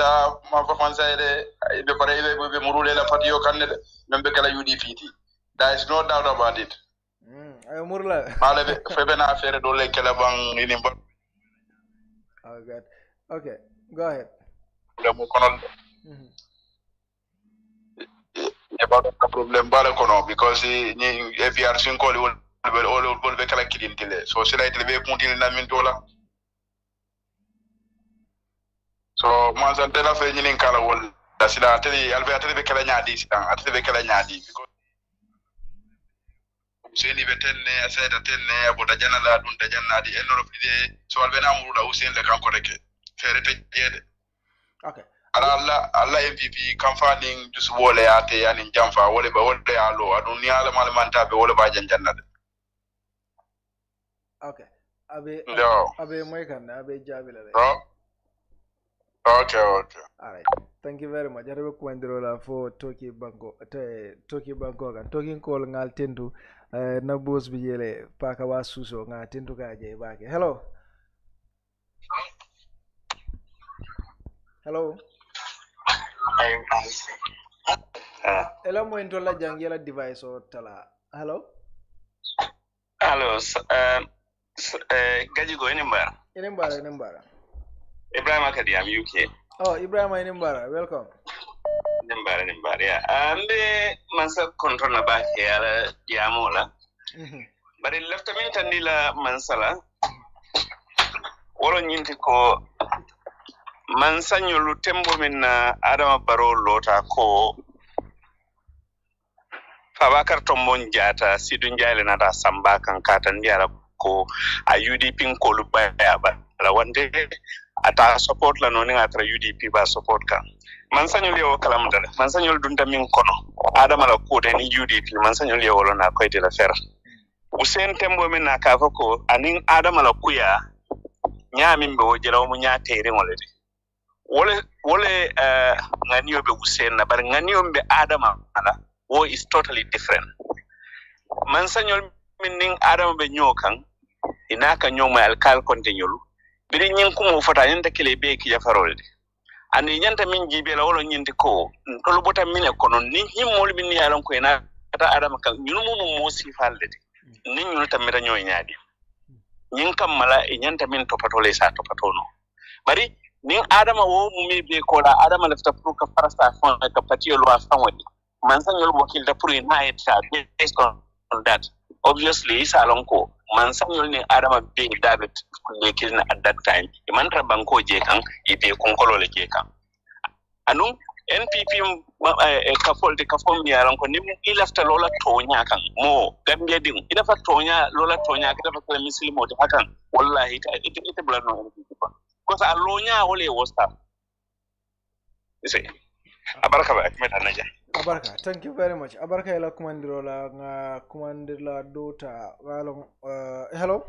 ide pare be murule la fatiyo kanne membe kala UDP there is no doubt about it ay murla mala be febe na affaire do le kala bang ini ba oh god okay go ahead le mo kono about the problem bala kono because ni FR sin ko wol be kala kidintile so sila itile be puntile na min dola so Mansa dela fe nyinin kala wol da sila tele albe atele be kala nyaadi sila atele be kala nyaadi because useni betenne asayda tenne abota janala dun da jannadi enoro fide so albe na murula usen le kanko reke fere te jede okay alla MVP kamfaning dus wole ate yani jamfa wole ba wole alo adun ala malmanta be wole ba jannade okay abe moy kan abe jabila okay all right thank you very much arabe ko mandirola fo toki banko kan toki call ngal tendu na boss bi jele paka wa suso nga tendu ka je baake hello ela mo into la jangela device o tala hello gaji go ene mbara Ibrahim Akadiam UK Oh, Ibrahim Inimbara, welcome. Nimbara, yeah. Ambe Mansa control na ba ya jamola. But in left minute nila Mansala. Wolo nyinti ko Mansa nyolu tembo minna Adama Barrow lota ko Fabakar Tombon Jata Sidun Jale nata Samba kan kata ndiara ko a UDP ko lubaya ba la wande ata support la noni atra UDP ba support ka Mansanyol yewo kalamdala Mansanyol dunta min kono Adama la ko den UDP Mansanyol yewo na ko de la fer Usen tembo min na ka ko anin Adama la kuya nyamin be wojelaw mu nyaate ngolede wole nganiyo be Usen na bar nganiyo be Adama ala wo is totally different. Mansanyol meaning Adam be nyokan inaka nyoma alkal kontenyolu biri nyin kumo fota nyanta kile be ki jafarolde ani nyanta min jibe la wolo nyinti ko tolo bota min kono ni himmol min yalon ko ina ata Adam kan nyunu mo sifalde ni nyunu tamira nyoy nyaadi nyin kam mala e nyanta min topatole sa topatono bari nin Adam wo mumi be ko la Adam lafta pour ka farasta fon ka patio lo afawadi Mansanyol wakil da puri na ita based on that. Obviously, Salonko, Mansanyol ni Adama be David Lekil at that time. Imantra Banko Jekan, Ibe Kunkolo Jekan. Anu, NPP Kafol de Kafom Yaranko, Ilafta Lola Tonya kan, Mo, Gambia Dim, Ilafa Tonya, Lola Tonya, Katafa Missilimo, Hakan, Walla, it a blood no NPP. Because Alonia only was that. You see. Abarka, thank you very much. Abarka ila kumandirola nga kumandila dota walong hello.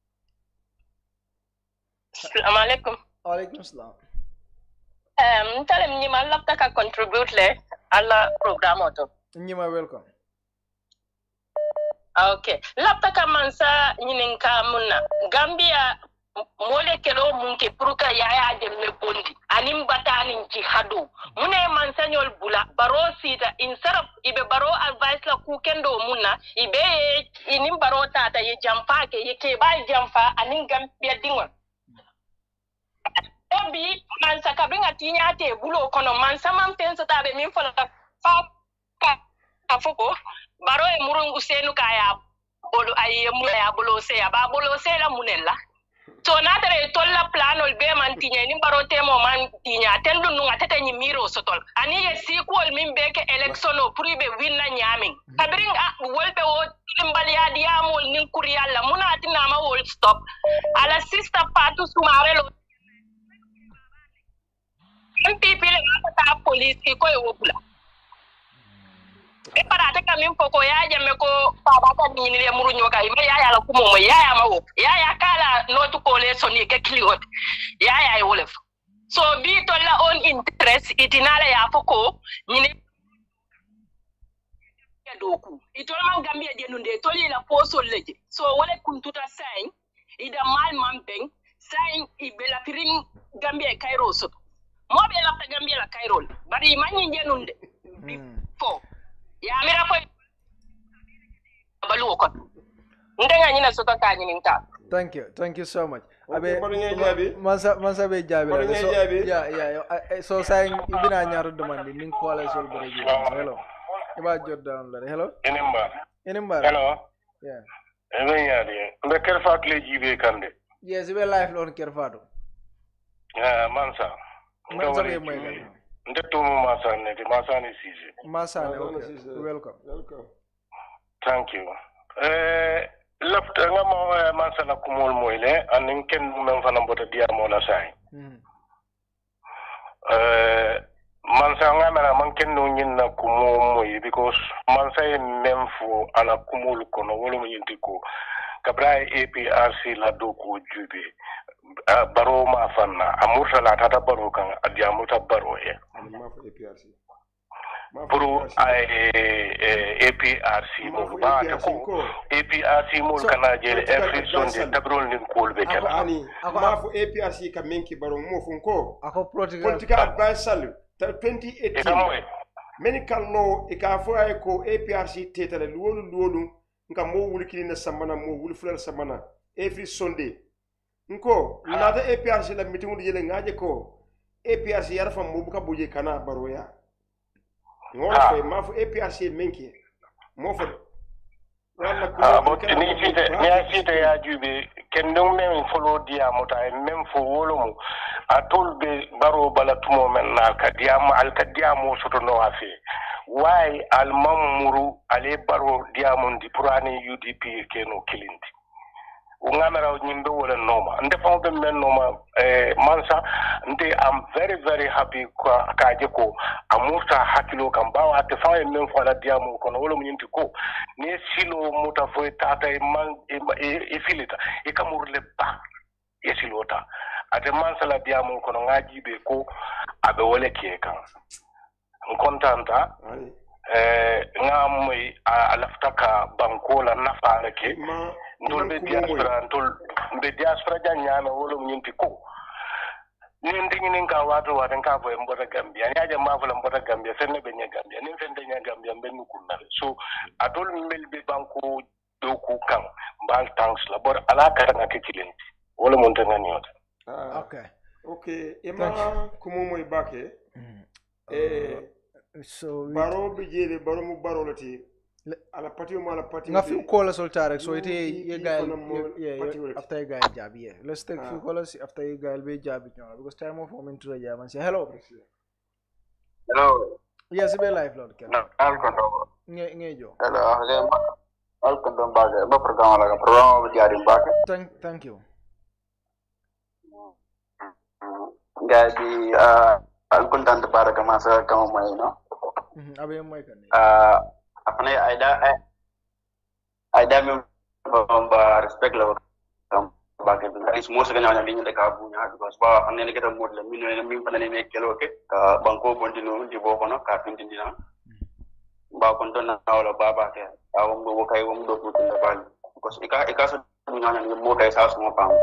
Assalamu alaikum. Wa alaikum salam. Tale mnyima lapta ka contribute le alla program oto. Mnyima welcome. Okay. Lapta ka Mansa nyininka munna. Gambia mole kelo munke pruka yaya jemme bondi anim batani jihadu mune Mansanyol bula baro sita insaraf ibe baro advice la ku kendo munna ibe inim baro tata ye jamfa ke ye ke ba jamfa anim Gambia dingol obi Mansa kabinga tinya te bulo kono Mansa mam pensa tabe min fala fa afoko baro e murun usenu kaya bolu ay mu ya bolo se ya ba bolo se la munella so natare tolla planol be man tinya ni barote mo man tinya tendu nunga tete ni miro sotol ani ye sequel min be ke election o puri be winna nyamin kabring wolbe o timbal ya diamol nin kuriyalla munati na ma wol stop ala sister Fatou Sumareh lo people ta police ko e wopula e parate kamin foko ya jamme ko baba ka ni le muru nyoka ima ya la kumo mo ya mawo ya kala notu ko le soni ke kliot ya wolef so bi to la on interest itinala ya foko ni doku itol man Gambia de nunde toli la poso leje so wala kuntuta sign ida mal mampeng sign ibela pirin Gambia Cairo so mo be la Gambia la Cairo bari manyi nunde fo ya mira ko balu ko ndenga nyina soto ka nyininta thank you so much abe Mansa be jabi so yeah so saying ibina nyaaru demande ning ko la sol bereji hello iba jot down la hello inimba hello yeah ebe yaadi nda Kerr Fatou le jibe kande yes ibe live lon Kerr Fatou Mansa be moy Ndetumu Masane, the Masane Sisi. Masane, okay. Welcome. Thank you. Left ngamo Mansana kumul moile, and ken memfana bota diamona sai. Mansa ngana manken no nyina kumu moyi because Mansa memfu ala kumul kono wolo nyintiko. Kabra APRC la doku jube. Baro ma fanna amurta la tata baro kan adiamuta baro ye buru APRC mo ba ko APRC mo kana je every Sunday tabrol nin kolbe kala ani ma fu APRC ka menki baro mo fun ko ako political advice 2018 medical no e ka fo ay ko APRC tetale luwolu nka mo wuli kilina samana mo wuli fulal samana every Sunday nko nada APRC la meeting di jele ngaje ko APRC yar fam mo buka buje kana baroya ngora fe ma fu APRC menki mo fa wala ko but ni fite ya jube ken dum men follow dia mota même fo wolomu atol be baro bala tumo men na ka diam al ka diamo soto no afi why al mamuru ale baro diamon di purani UDP keno kilinti ungamera nyimbe wala noma nde fa be men noma mansa nde I'm very happy kwa kaje ko amusa hakilo kan bawa te fa men fo la diamo kono wala munyinti ko ne silo muta fo tata man e filita e kamurle ba e silota ate mansa la diamo kono ngaji be ko abe wala ke kan kontanta ngamoy alaftaka bankola nafa ke ndol be diaspora janyana wolo nyinti ko nin dingin ka wato wadan ka fo mbota gambia nyaaje ma fo mbota gambia fenne be nya gambia nin fende nya gambia ben kunna so atol melbe banko do ku kan mbal tanks la bor ala ka nga kilinti wolo mon tan nyota okay ema kumo moy bake so baro bi jere baro mu baro lati ala patio mala patio nga few callers soltare so ite ye gael after gael job let's take few callers after ye gael be job because time of moment to jam and say hello yes be live lord ken ngejo hello welcome to ba program ba jari bake thank you guys al content para masa kamu mai no abe mai kan apne aida me ba respect la ba ke dari semua segala linya de kabunya because ba anne ne kita modle min panane me kelo ke banko bondino di bo kono ka tindina ba konto na wala baba ke awon go kai won do putin da bal because ika so dunya ne mo kai sa mo pam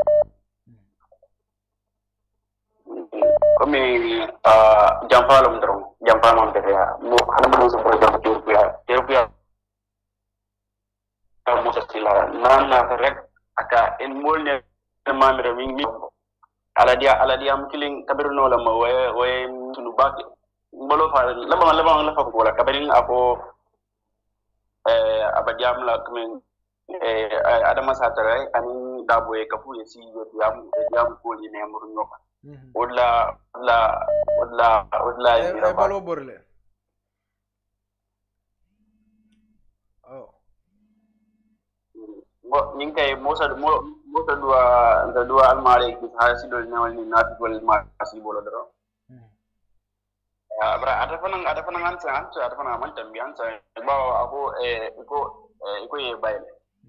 kami jampalum terong jampalum ya mo ana mo so program Ethiopia mo sa sila na rek aka en molne mamre mi ala dia am killing kabirno la mo way sunu bak mbolo fa la fa ko la kabirin ako abadiam la kmen adama satare ani dabo e kafu yesi yam ko ni ne mo nyoka wala balo borle ninkai mosa dua almari ki hasi do nyawal ni nati wal masi bolo dro abra ada panang ansa ada panang man tambian sa bawa aku iko ye baile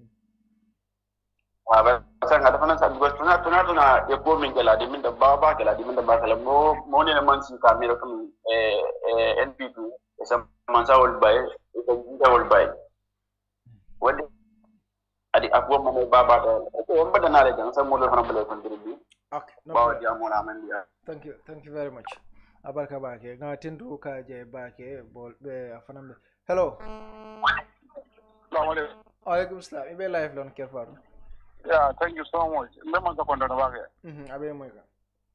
sang ada panang sa gos tuna ya ko min gala di min da baba gala di min da bakala mo ne man si kamera kam NP2 sa man sa wal bay iko wal bay wadi adi akwa mo baba da ko on bada na le jang sa mo do fana bale kon diri okay no bawa dia mo na man dia thank you very much abarka bake nga tindu ka je bake bol be afanam hello alaikum salam ibe live lon Kerr Fatou yeah thank you so much mema ka konda na bake abe moy ka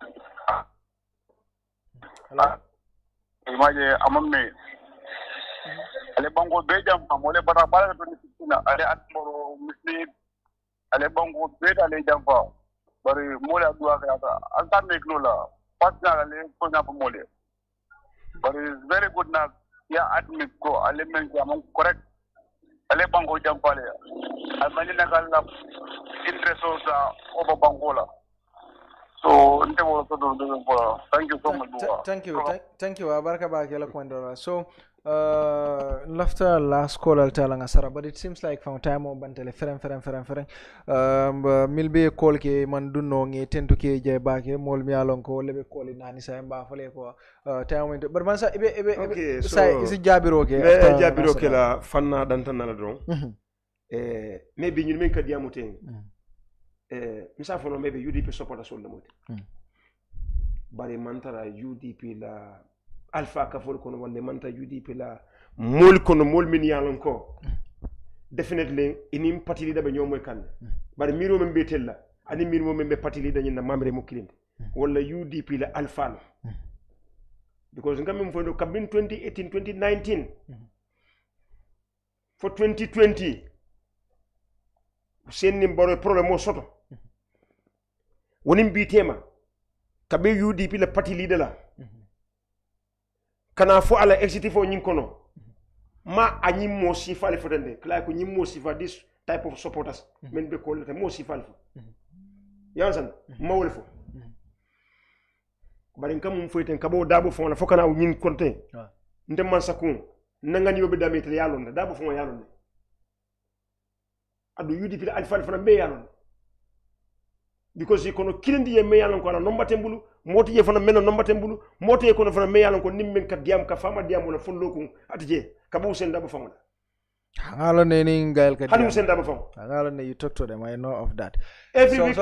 hello imaje amamme ale bango be jam mo le bata bala to ni na ale atmoro misli ale bango be ale jam fa bari mo le adua ka ata alta me klola partner ale ko na po mo le but it's very good na ya admit ko ale men jam correct ale bango jam pale almani na kala interest sa over bangola so nte mo to do thank you so much thank you abarka ba kala kwandora so after last call altalanga sara but it seems like from time on bantele fereng milbe call ke man dunno ngi tentu ke je baake mol mi alon ko lebe call nani sa mba fale ko time but man sa ibe say isi jabiro ke la fanna dantan na don maybe ñun men ka diamu ten misa fono maybe UDP support sol lamote bari mantara UDP la alpha ka fol kono wonde manta UDP la mol kono mol min yalon ko definitely inim patili da be ñomoy kan bari miro men betella ani miro men be patili da ñina mamre mo kilinde wala UDP la alpha because ngam fo do kabin 2018 2019 for 2020 senni baro problème o soto woni mbitema kabe UDP le parti leader la kana fo ala executive o nyin kono ma anyi mo sifa le fotende kala ko nyim mo sifa this type of supporters men be ko le mo sifa le fo yansan mawle fo bari kam foyten kabo dabo fo la fo kana nyin konte ndem man sakun nangani yobe dametel yalon dabo fo yalon adu UDP la alfa fana be yalon because kono kilindi ye me yalon ko ala nomba tembulu moti ye fana mena nomba tembulu moti ye kono fana me yalon ko nimmen ka diam ka fama diam wala follo ko atije kabo sen dabo fo Halo neni gael ka hanu sen dabo fo halo ne you talk to them I know of that every day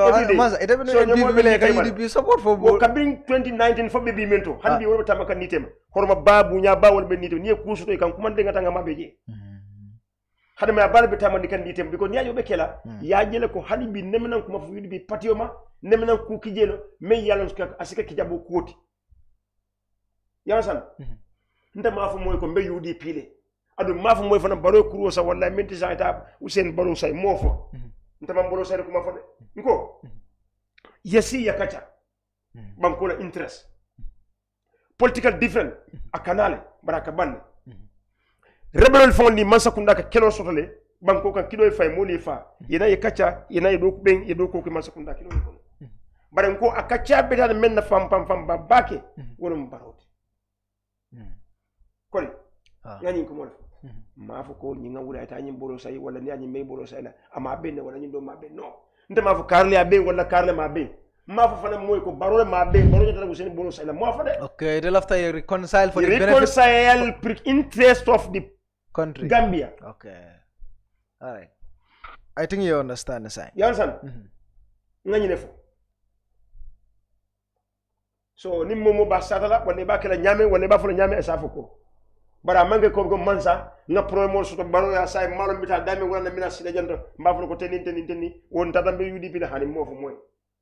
UDP support for bo kabin 2019 fo be bi mento handi wala tamaka nitema horma babu nya bawol be nitem ni ko suto kan kuma de ngata ngama beje hada ma balbe tamandi kan nitem biko nyajo be kela ya jele ko hadi bi nemenan kuma fu bi patioma nemenan ku kijelo me yalon ska asika kijabo koti yasan nda ma fu moy ko be UDP le adu ma fu moy fana baro kuro sa wallahi menti sa ta usen baro say mofo nta mam baro say ko ma fo de nko yesi yakacha banko la interest political different akanale baraka banne rebelol fondi Mansa kunda ka kelo sotole banko kan kido fay moli fa yena yakacha yena do ben yedo ko ko Mansa kunda kilo ko bare ko akacha beta men na fam ba bake wonum baroti koli ngani ko mo ma fo ko nyinga wura ta nyim bolo say wala ni anyim me bolo say la ama benne wala nyim do ma ben no nda ma fo karle abe wala karle ma be ma fo fana moy ko barole ma be barole ta ko sen bolo say la mo fa de okay they left to reconcile for the reconcile interest of the country Gambia. Okay, all right, I think you understand the sign. You understand? Ngani nefo so ni momo ba satala wala ba kala nyame wala ba fo nyame esa foko bara mange ko Mansa nga promo so to baro ya say malo bita dame wala mina sida janto mba fo ko teni won tatambe UDP la hani mo fo moy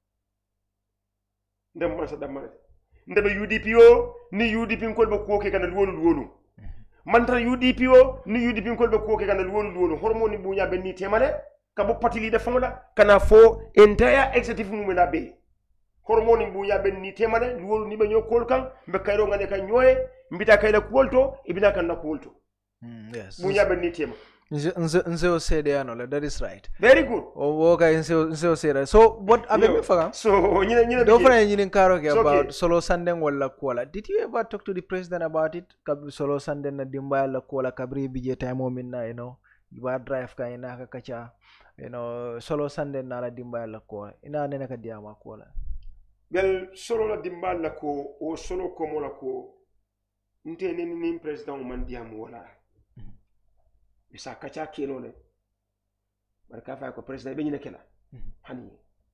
ndem Mansa damane ndebe UDP o ni UDP ko be ko ke kan wolu manta UDP o ni UDP ko be ko ke kan wolu hormoni bunya be ni temale ka bo parti leader fongola kana fo entire executive mu na be hormoni bunya be ni temale wolu ni be nyokol kan be kayro ngane kan nyoye mbita kayla kuolto ibina kan na kuolto yes bunya be ni tema nze o said that is right very good okay nze o said so what abe faga so nyine do fana nyine karo ke about solo sanden wala kola did you ever talk to the president about it kab solo sanden na dimba la kola kabri bije time minna you ba drive ka ina ka kacha solo sanden na la dimba la kola ina ne ka diama kola bel solo la dimba la ko o solo ko mo la ko nte ni president man diamu wala bisa kacha keno le barka fa ko president be nyine kela hani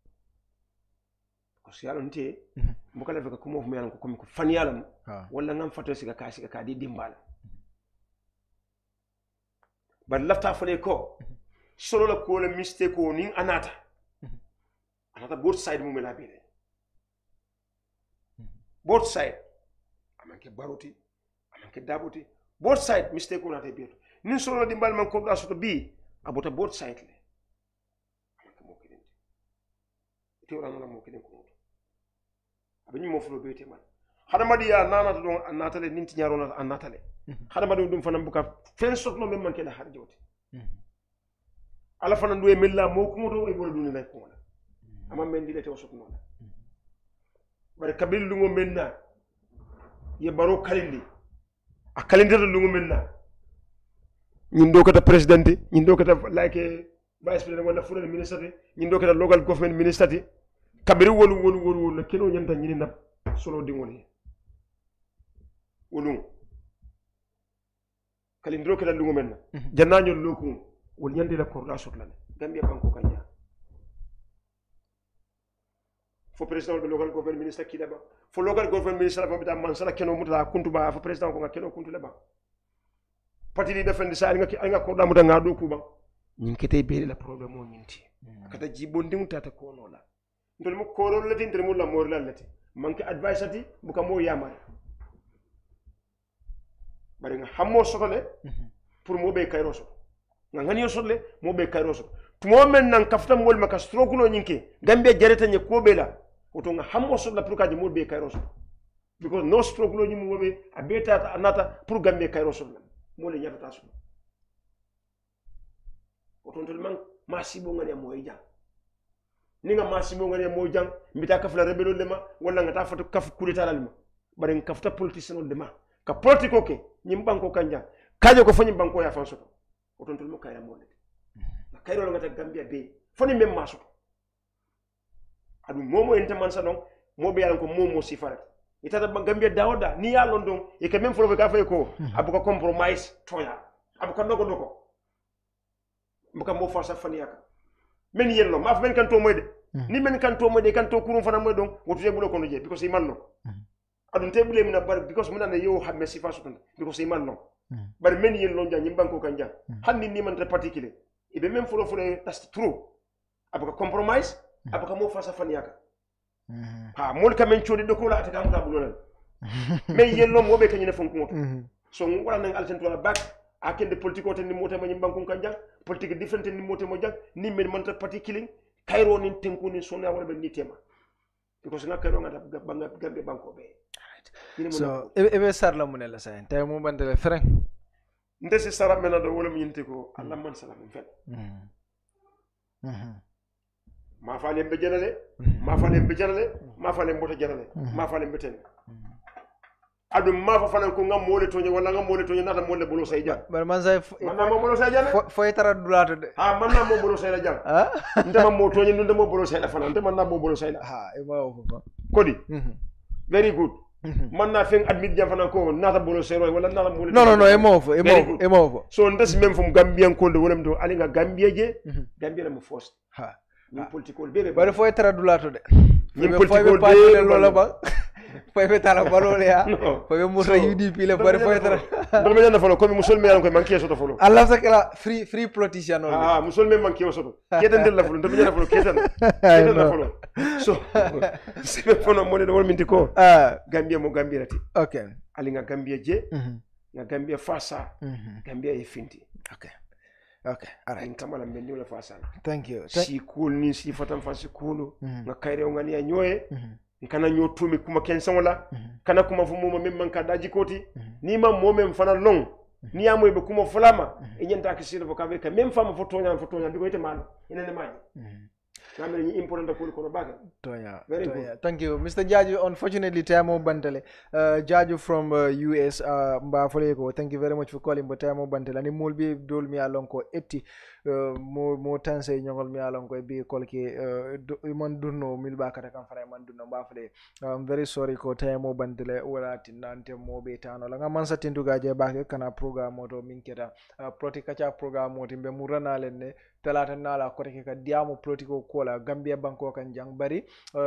ko si yalo nte mbukala fe ko mo fu melan ko fan yalam wala ngam fato siga ka di dimbala bar lafta fale ko solo la ko le mistake ko nin anata both side mu mena be both side amanke baruti amanke dabuti both side mistake ko na te be nin solo dimbal man ko da soto bi abota both side le amanke mo kidin te wala mo kidin ko abini mo fulo be te man hada madi ya nana don anatale ninti nyaro na anatale hada madi dum fanam buka fen sotno men man kala har joti ala fanan do e mella mo ko do e bol dun lay ko wala amma men dile te o sotno la bare kabil lungo menna ye baro kalindi a kalindi lungo menna ñin do kata president ñin do kata like vice president wala foreign minister ñin do kata local government minister kabiri wolu keno ñanta ñini na solo dingoli wolu kalindro kala lungo menna jannaño loku wol ñande la korla sotla Gambia banko kanja fo president de local government minister kidaba fo local government minister fa bita Mansa keno muta kuntuba fo president ko keno kuntule ba parti di defendi sa nga ko da muta nga do kuba ñin kete be la problème o ñinti kata jibondi mutata ko no la ndol mo korol lati ndol mo la mor la lati manke advice ati buka mo yamare bari nga hammo sotole pour mo be kayro so nga ngani sotle mo be kayro so tumo men nan kafta mol maka stroke no nyinke gambe jareta nye ko be la oto nga hammo sotla pour ka mo be kayro so because no stroke no nyimu mo be abeta anata pour gambe kayro so mo le nyata so oto tol man masibo ngani mo ija ninga masibo ngani mo jang mbita kafla rebelo lema wala nga ta fatu kaf kulita lalma bari nga kafta politician lema ka politiko ke nyim banko kanja kaje ko fanyi banko ya fanso o ton mo kayra mo le na kayro ngata gambia be foni mem maso adu momo ente man sanon mo be yalan ko momo sifara itata gambia dawoda ni ya london e ke mem folo ka fay ko abuka compromise toya abuka dogo mbuka mo forsa fani yaka men yello ma fa men kan to moyde ni men kan to moyde kan to kurum fana moy don wotu yebulo ko no je because imanno adun tebule mina bar because mun na yo hamme sifa sutun because imanno bar men yello nja nyim banko kan ja hanni ni man ta particular ibe men folo that's true abuka compromise abuka mo forsa fani yaka ha mol ka men chodi de ko la ta amta bulolal men yello mo be kanyene fonko moto so ngora nang alten to la back akende politiko tan ni mota ma nyimbanko kan jang politique different ni mota mo jang ni men man ta parti killing kayro ni tenku ni sonna wala be ni tema because na kayro ngata banga gambe banko be so ebe sarla munela sa tay mo bandele freng ndesi sara mena do wala mi ko Allah man salam fel ma fa lembe janale ma fa lembe janale ma fa lembe bota janale ma fa lembe ten adum ma fa fanan ko ngam mole toñe wala ngam mole toñe nata mole bolo say jang bar man say manna mo bolo say jang foy tara dulato de ha manna mo bolo say la jang ndema mo toñe ndema bolo say la fanan te manna mo bolo say la ha e ma o fa kodi very good manna fen admit jam fanan ko nata bolo say roy wala nata mole no e mo fo so ndes même fum gambian ko de wolem do ali nga gambia je gambia mo force ha ni political bebe bar foy tara dulato de ni political bebe lola ba poi betala balole ya poi musa UDP le poi tra do me janda folo comme musul me ko manki soto folo Allah sakala free politician no musul me manki soto keten del la folo do me janda folo keten la folo so se fono mo ne wol minti ko gambia mo gambia rati okay ali nga gambia je nga gambia fasa gambia e finti okay all right kamala mbendi wala fasa thank you si cool ni si fatam fasi cool nga kayre ngani ya nyoye kana nyotumi kuma kensan wala kana kuma fumo mem man kadaji koti ni ma mo mem fana long ni amoy be kuma fulama e nyanta kisiro ko kabe ka mem fama fotonya biko ite man ina ne maji namel ni important ko no baga toya thank you Mr. Jaju. Unfortunately Tamo Bantale Jaju from US mba fole ko thank you very much for calling but Tamo Bantale ani molbi dol mi alon ko etti mo tanse nyongol mi alon ko be kolke man dunno milba kata kan fara man dunno mba fole I'm very sorry ko Tamo Bantale wala tinante mo be tano la ngam sa tinduga je baake kana programme moto minketa Politic Kaacha programme moti be murana lenne talata nala ko ke ka diamo politiko kola Gambia banko kan jang bari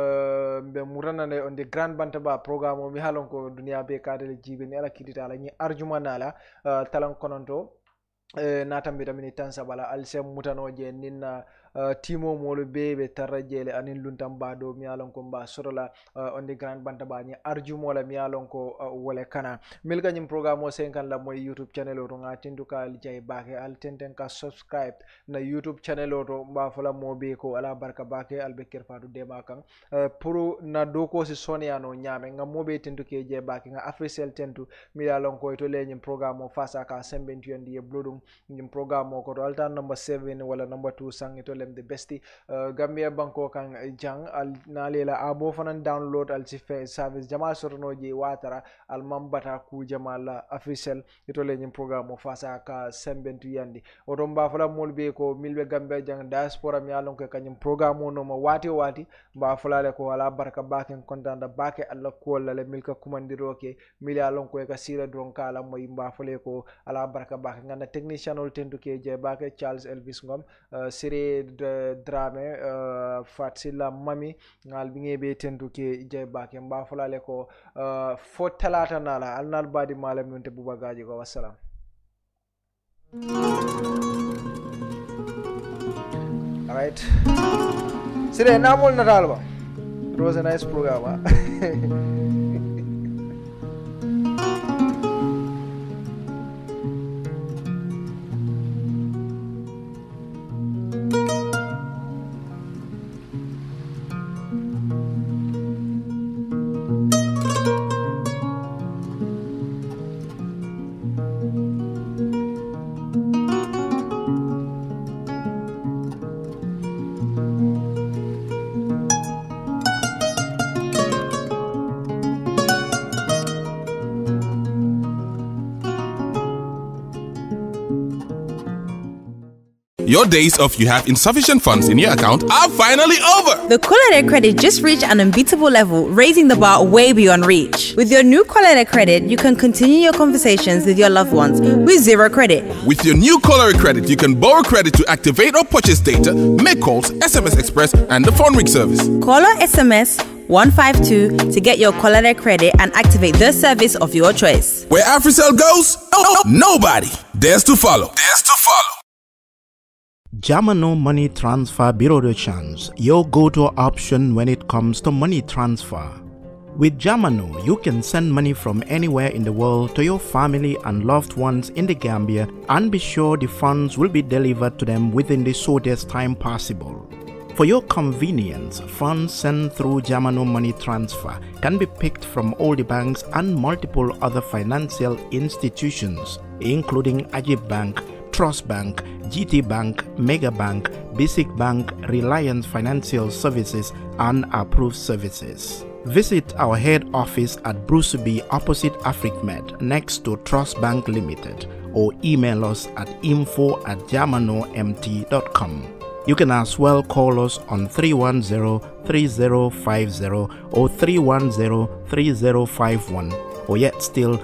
be murana ne on the grand bantaba programme mi halon ko dunia be kadele jibe ni ala kidita la ni arjuma nala talan kononto natambe tamini tansa bala alsem mutano je ninna timo molo bebe tarajele anin luntam bado mi alon ko mba sorola on the grand bantaba ni arjumo la mi alon ko wala kana milga nyim programme o 50 la moy YouTube channel o nga tinduka jay baake al tenten ka subscribe na YouTube channel o mba fola mo be ko ala barka baake al be Fatou dema kan pour na doko si soniano nyame nga mobe tinduke je baake nga Africell tentu mi alon ko to le nyim programme o fasa ka sembentu yandi e blodum nyim programme o ko to alta number 7 wala number 2 sang to the besti Gambia banko kan jang al nalela abo fanan download al service jama sorno je watara al mambata ku jamala Africell ito le nyim programme fasa ka sembentu yandi oto mba fala molbe ko milbe Gambia jang diaspora mi alon ko kanyum programme no ma wati mba fala le ko wala barka baken kontanda bake alla ko la le milka kumandiro ke mili alon ko ka sira don kala moy mba fale ko ala barka bake ngana technician ol tentu ke je bake Charles Elvis Ngom sire drame Fatsila mami ngal binge be tentu ke je bake mba fala le ko fo talata nala alnal badi malam nte bubagaji ko wassalam. All right. Sire namol natal ba. It was a nice program. Your days of you have insufficient funds in your account are finally over. The Colorado credit just reached an unbeatable level, raising the bar way beyond reach. With your new Colorado credit, you can continue your conversations with your loved ones with zero credit. With your new Colorado credit, you can borrow credit to activate or purchase data, make calls, SMS Express, and the phone ring service. Call or SMS 152 to get your Colorado credit and activate the service of your choice. Where AfriCell goes, nobody dares to follow. Jamano Money Transfer Bureau de Change, your go-to option when it comes to money transfer. With Jamano, you can send money from anywhere in the world to your family and loved ones in the Gambia and be sure the funds will be delivered to them within the shortest time possible. For your convenience, funds sent through Jamano Money Transfer can be picked from all the banks and multiple other financial institutions, including Ajib Bank, Trust Bank, GT Bank, Mega Bank, Basic Bank, Reliance Financial Services, and Approved Services. Visit our head office at Bruceby opposite AfricMed next to Trust Bank Limited or email us at info@jamanomt.com. You can as well call us on 310-3050 or 310-3051 or yet still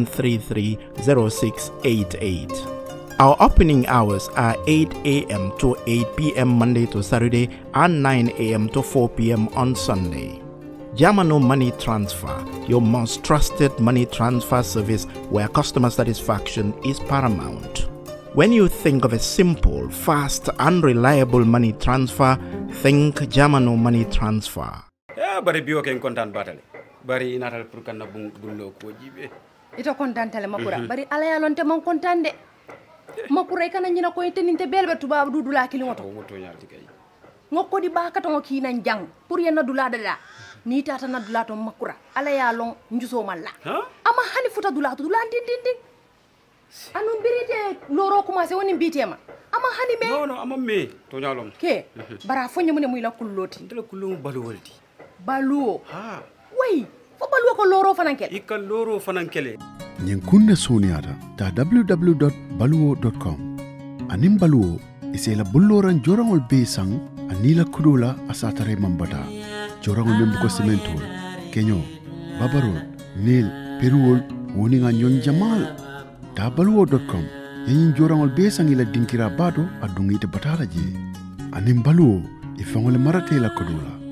733-0688. Our opening hours are 8 a.m. to 8 p.m. Monday to Saturday and 9 a.m. to 4 p.m. on Sunday. Jamano Money Transfer, your most trusted money transfer service where customer satisfaction is paramount. When you think of a simple, fast and reliable money transfer, think Jamano Money Transfer. Ya bari biyo ken kontan batale. Bari inatal pour kan bullo ko jibe. Ito kontan tale makura. Bari ala ya lonte mon kontan de. Makura kana nyina ko teninte belbe tuba dudu la kili moto. Moto nyalti kay. Ngoko di baka to ngoki nan jang pour yena dula dala. Ni tata na dula to makura. Ala ya long njuso malla. Ama hani futa dula to dula tin. Anu birite loro commencé woni bitema. Ama hani me. No ama me to nyalom. Ke bara fonye mun muy la kulloti. Ndela kullu balu woldi. Balu. Ha. Wey, fo balu ko loro fanankele. Ikal loro fanankele. Nyen kunna soniata ta www.baluwo.com. Anim baluwo isela bulloran jorangol be sang anila kudula asatare mambata. Jorangol membuko sementol, kenyo, babarol, nil, peruol, woninga nyon jamal. Ta baluwo.com. Yen jorangol be sang ila dinkira bado adungite batara je. Anim baluwo ifangole marate la kudula.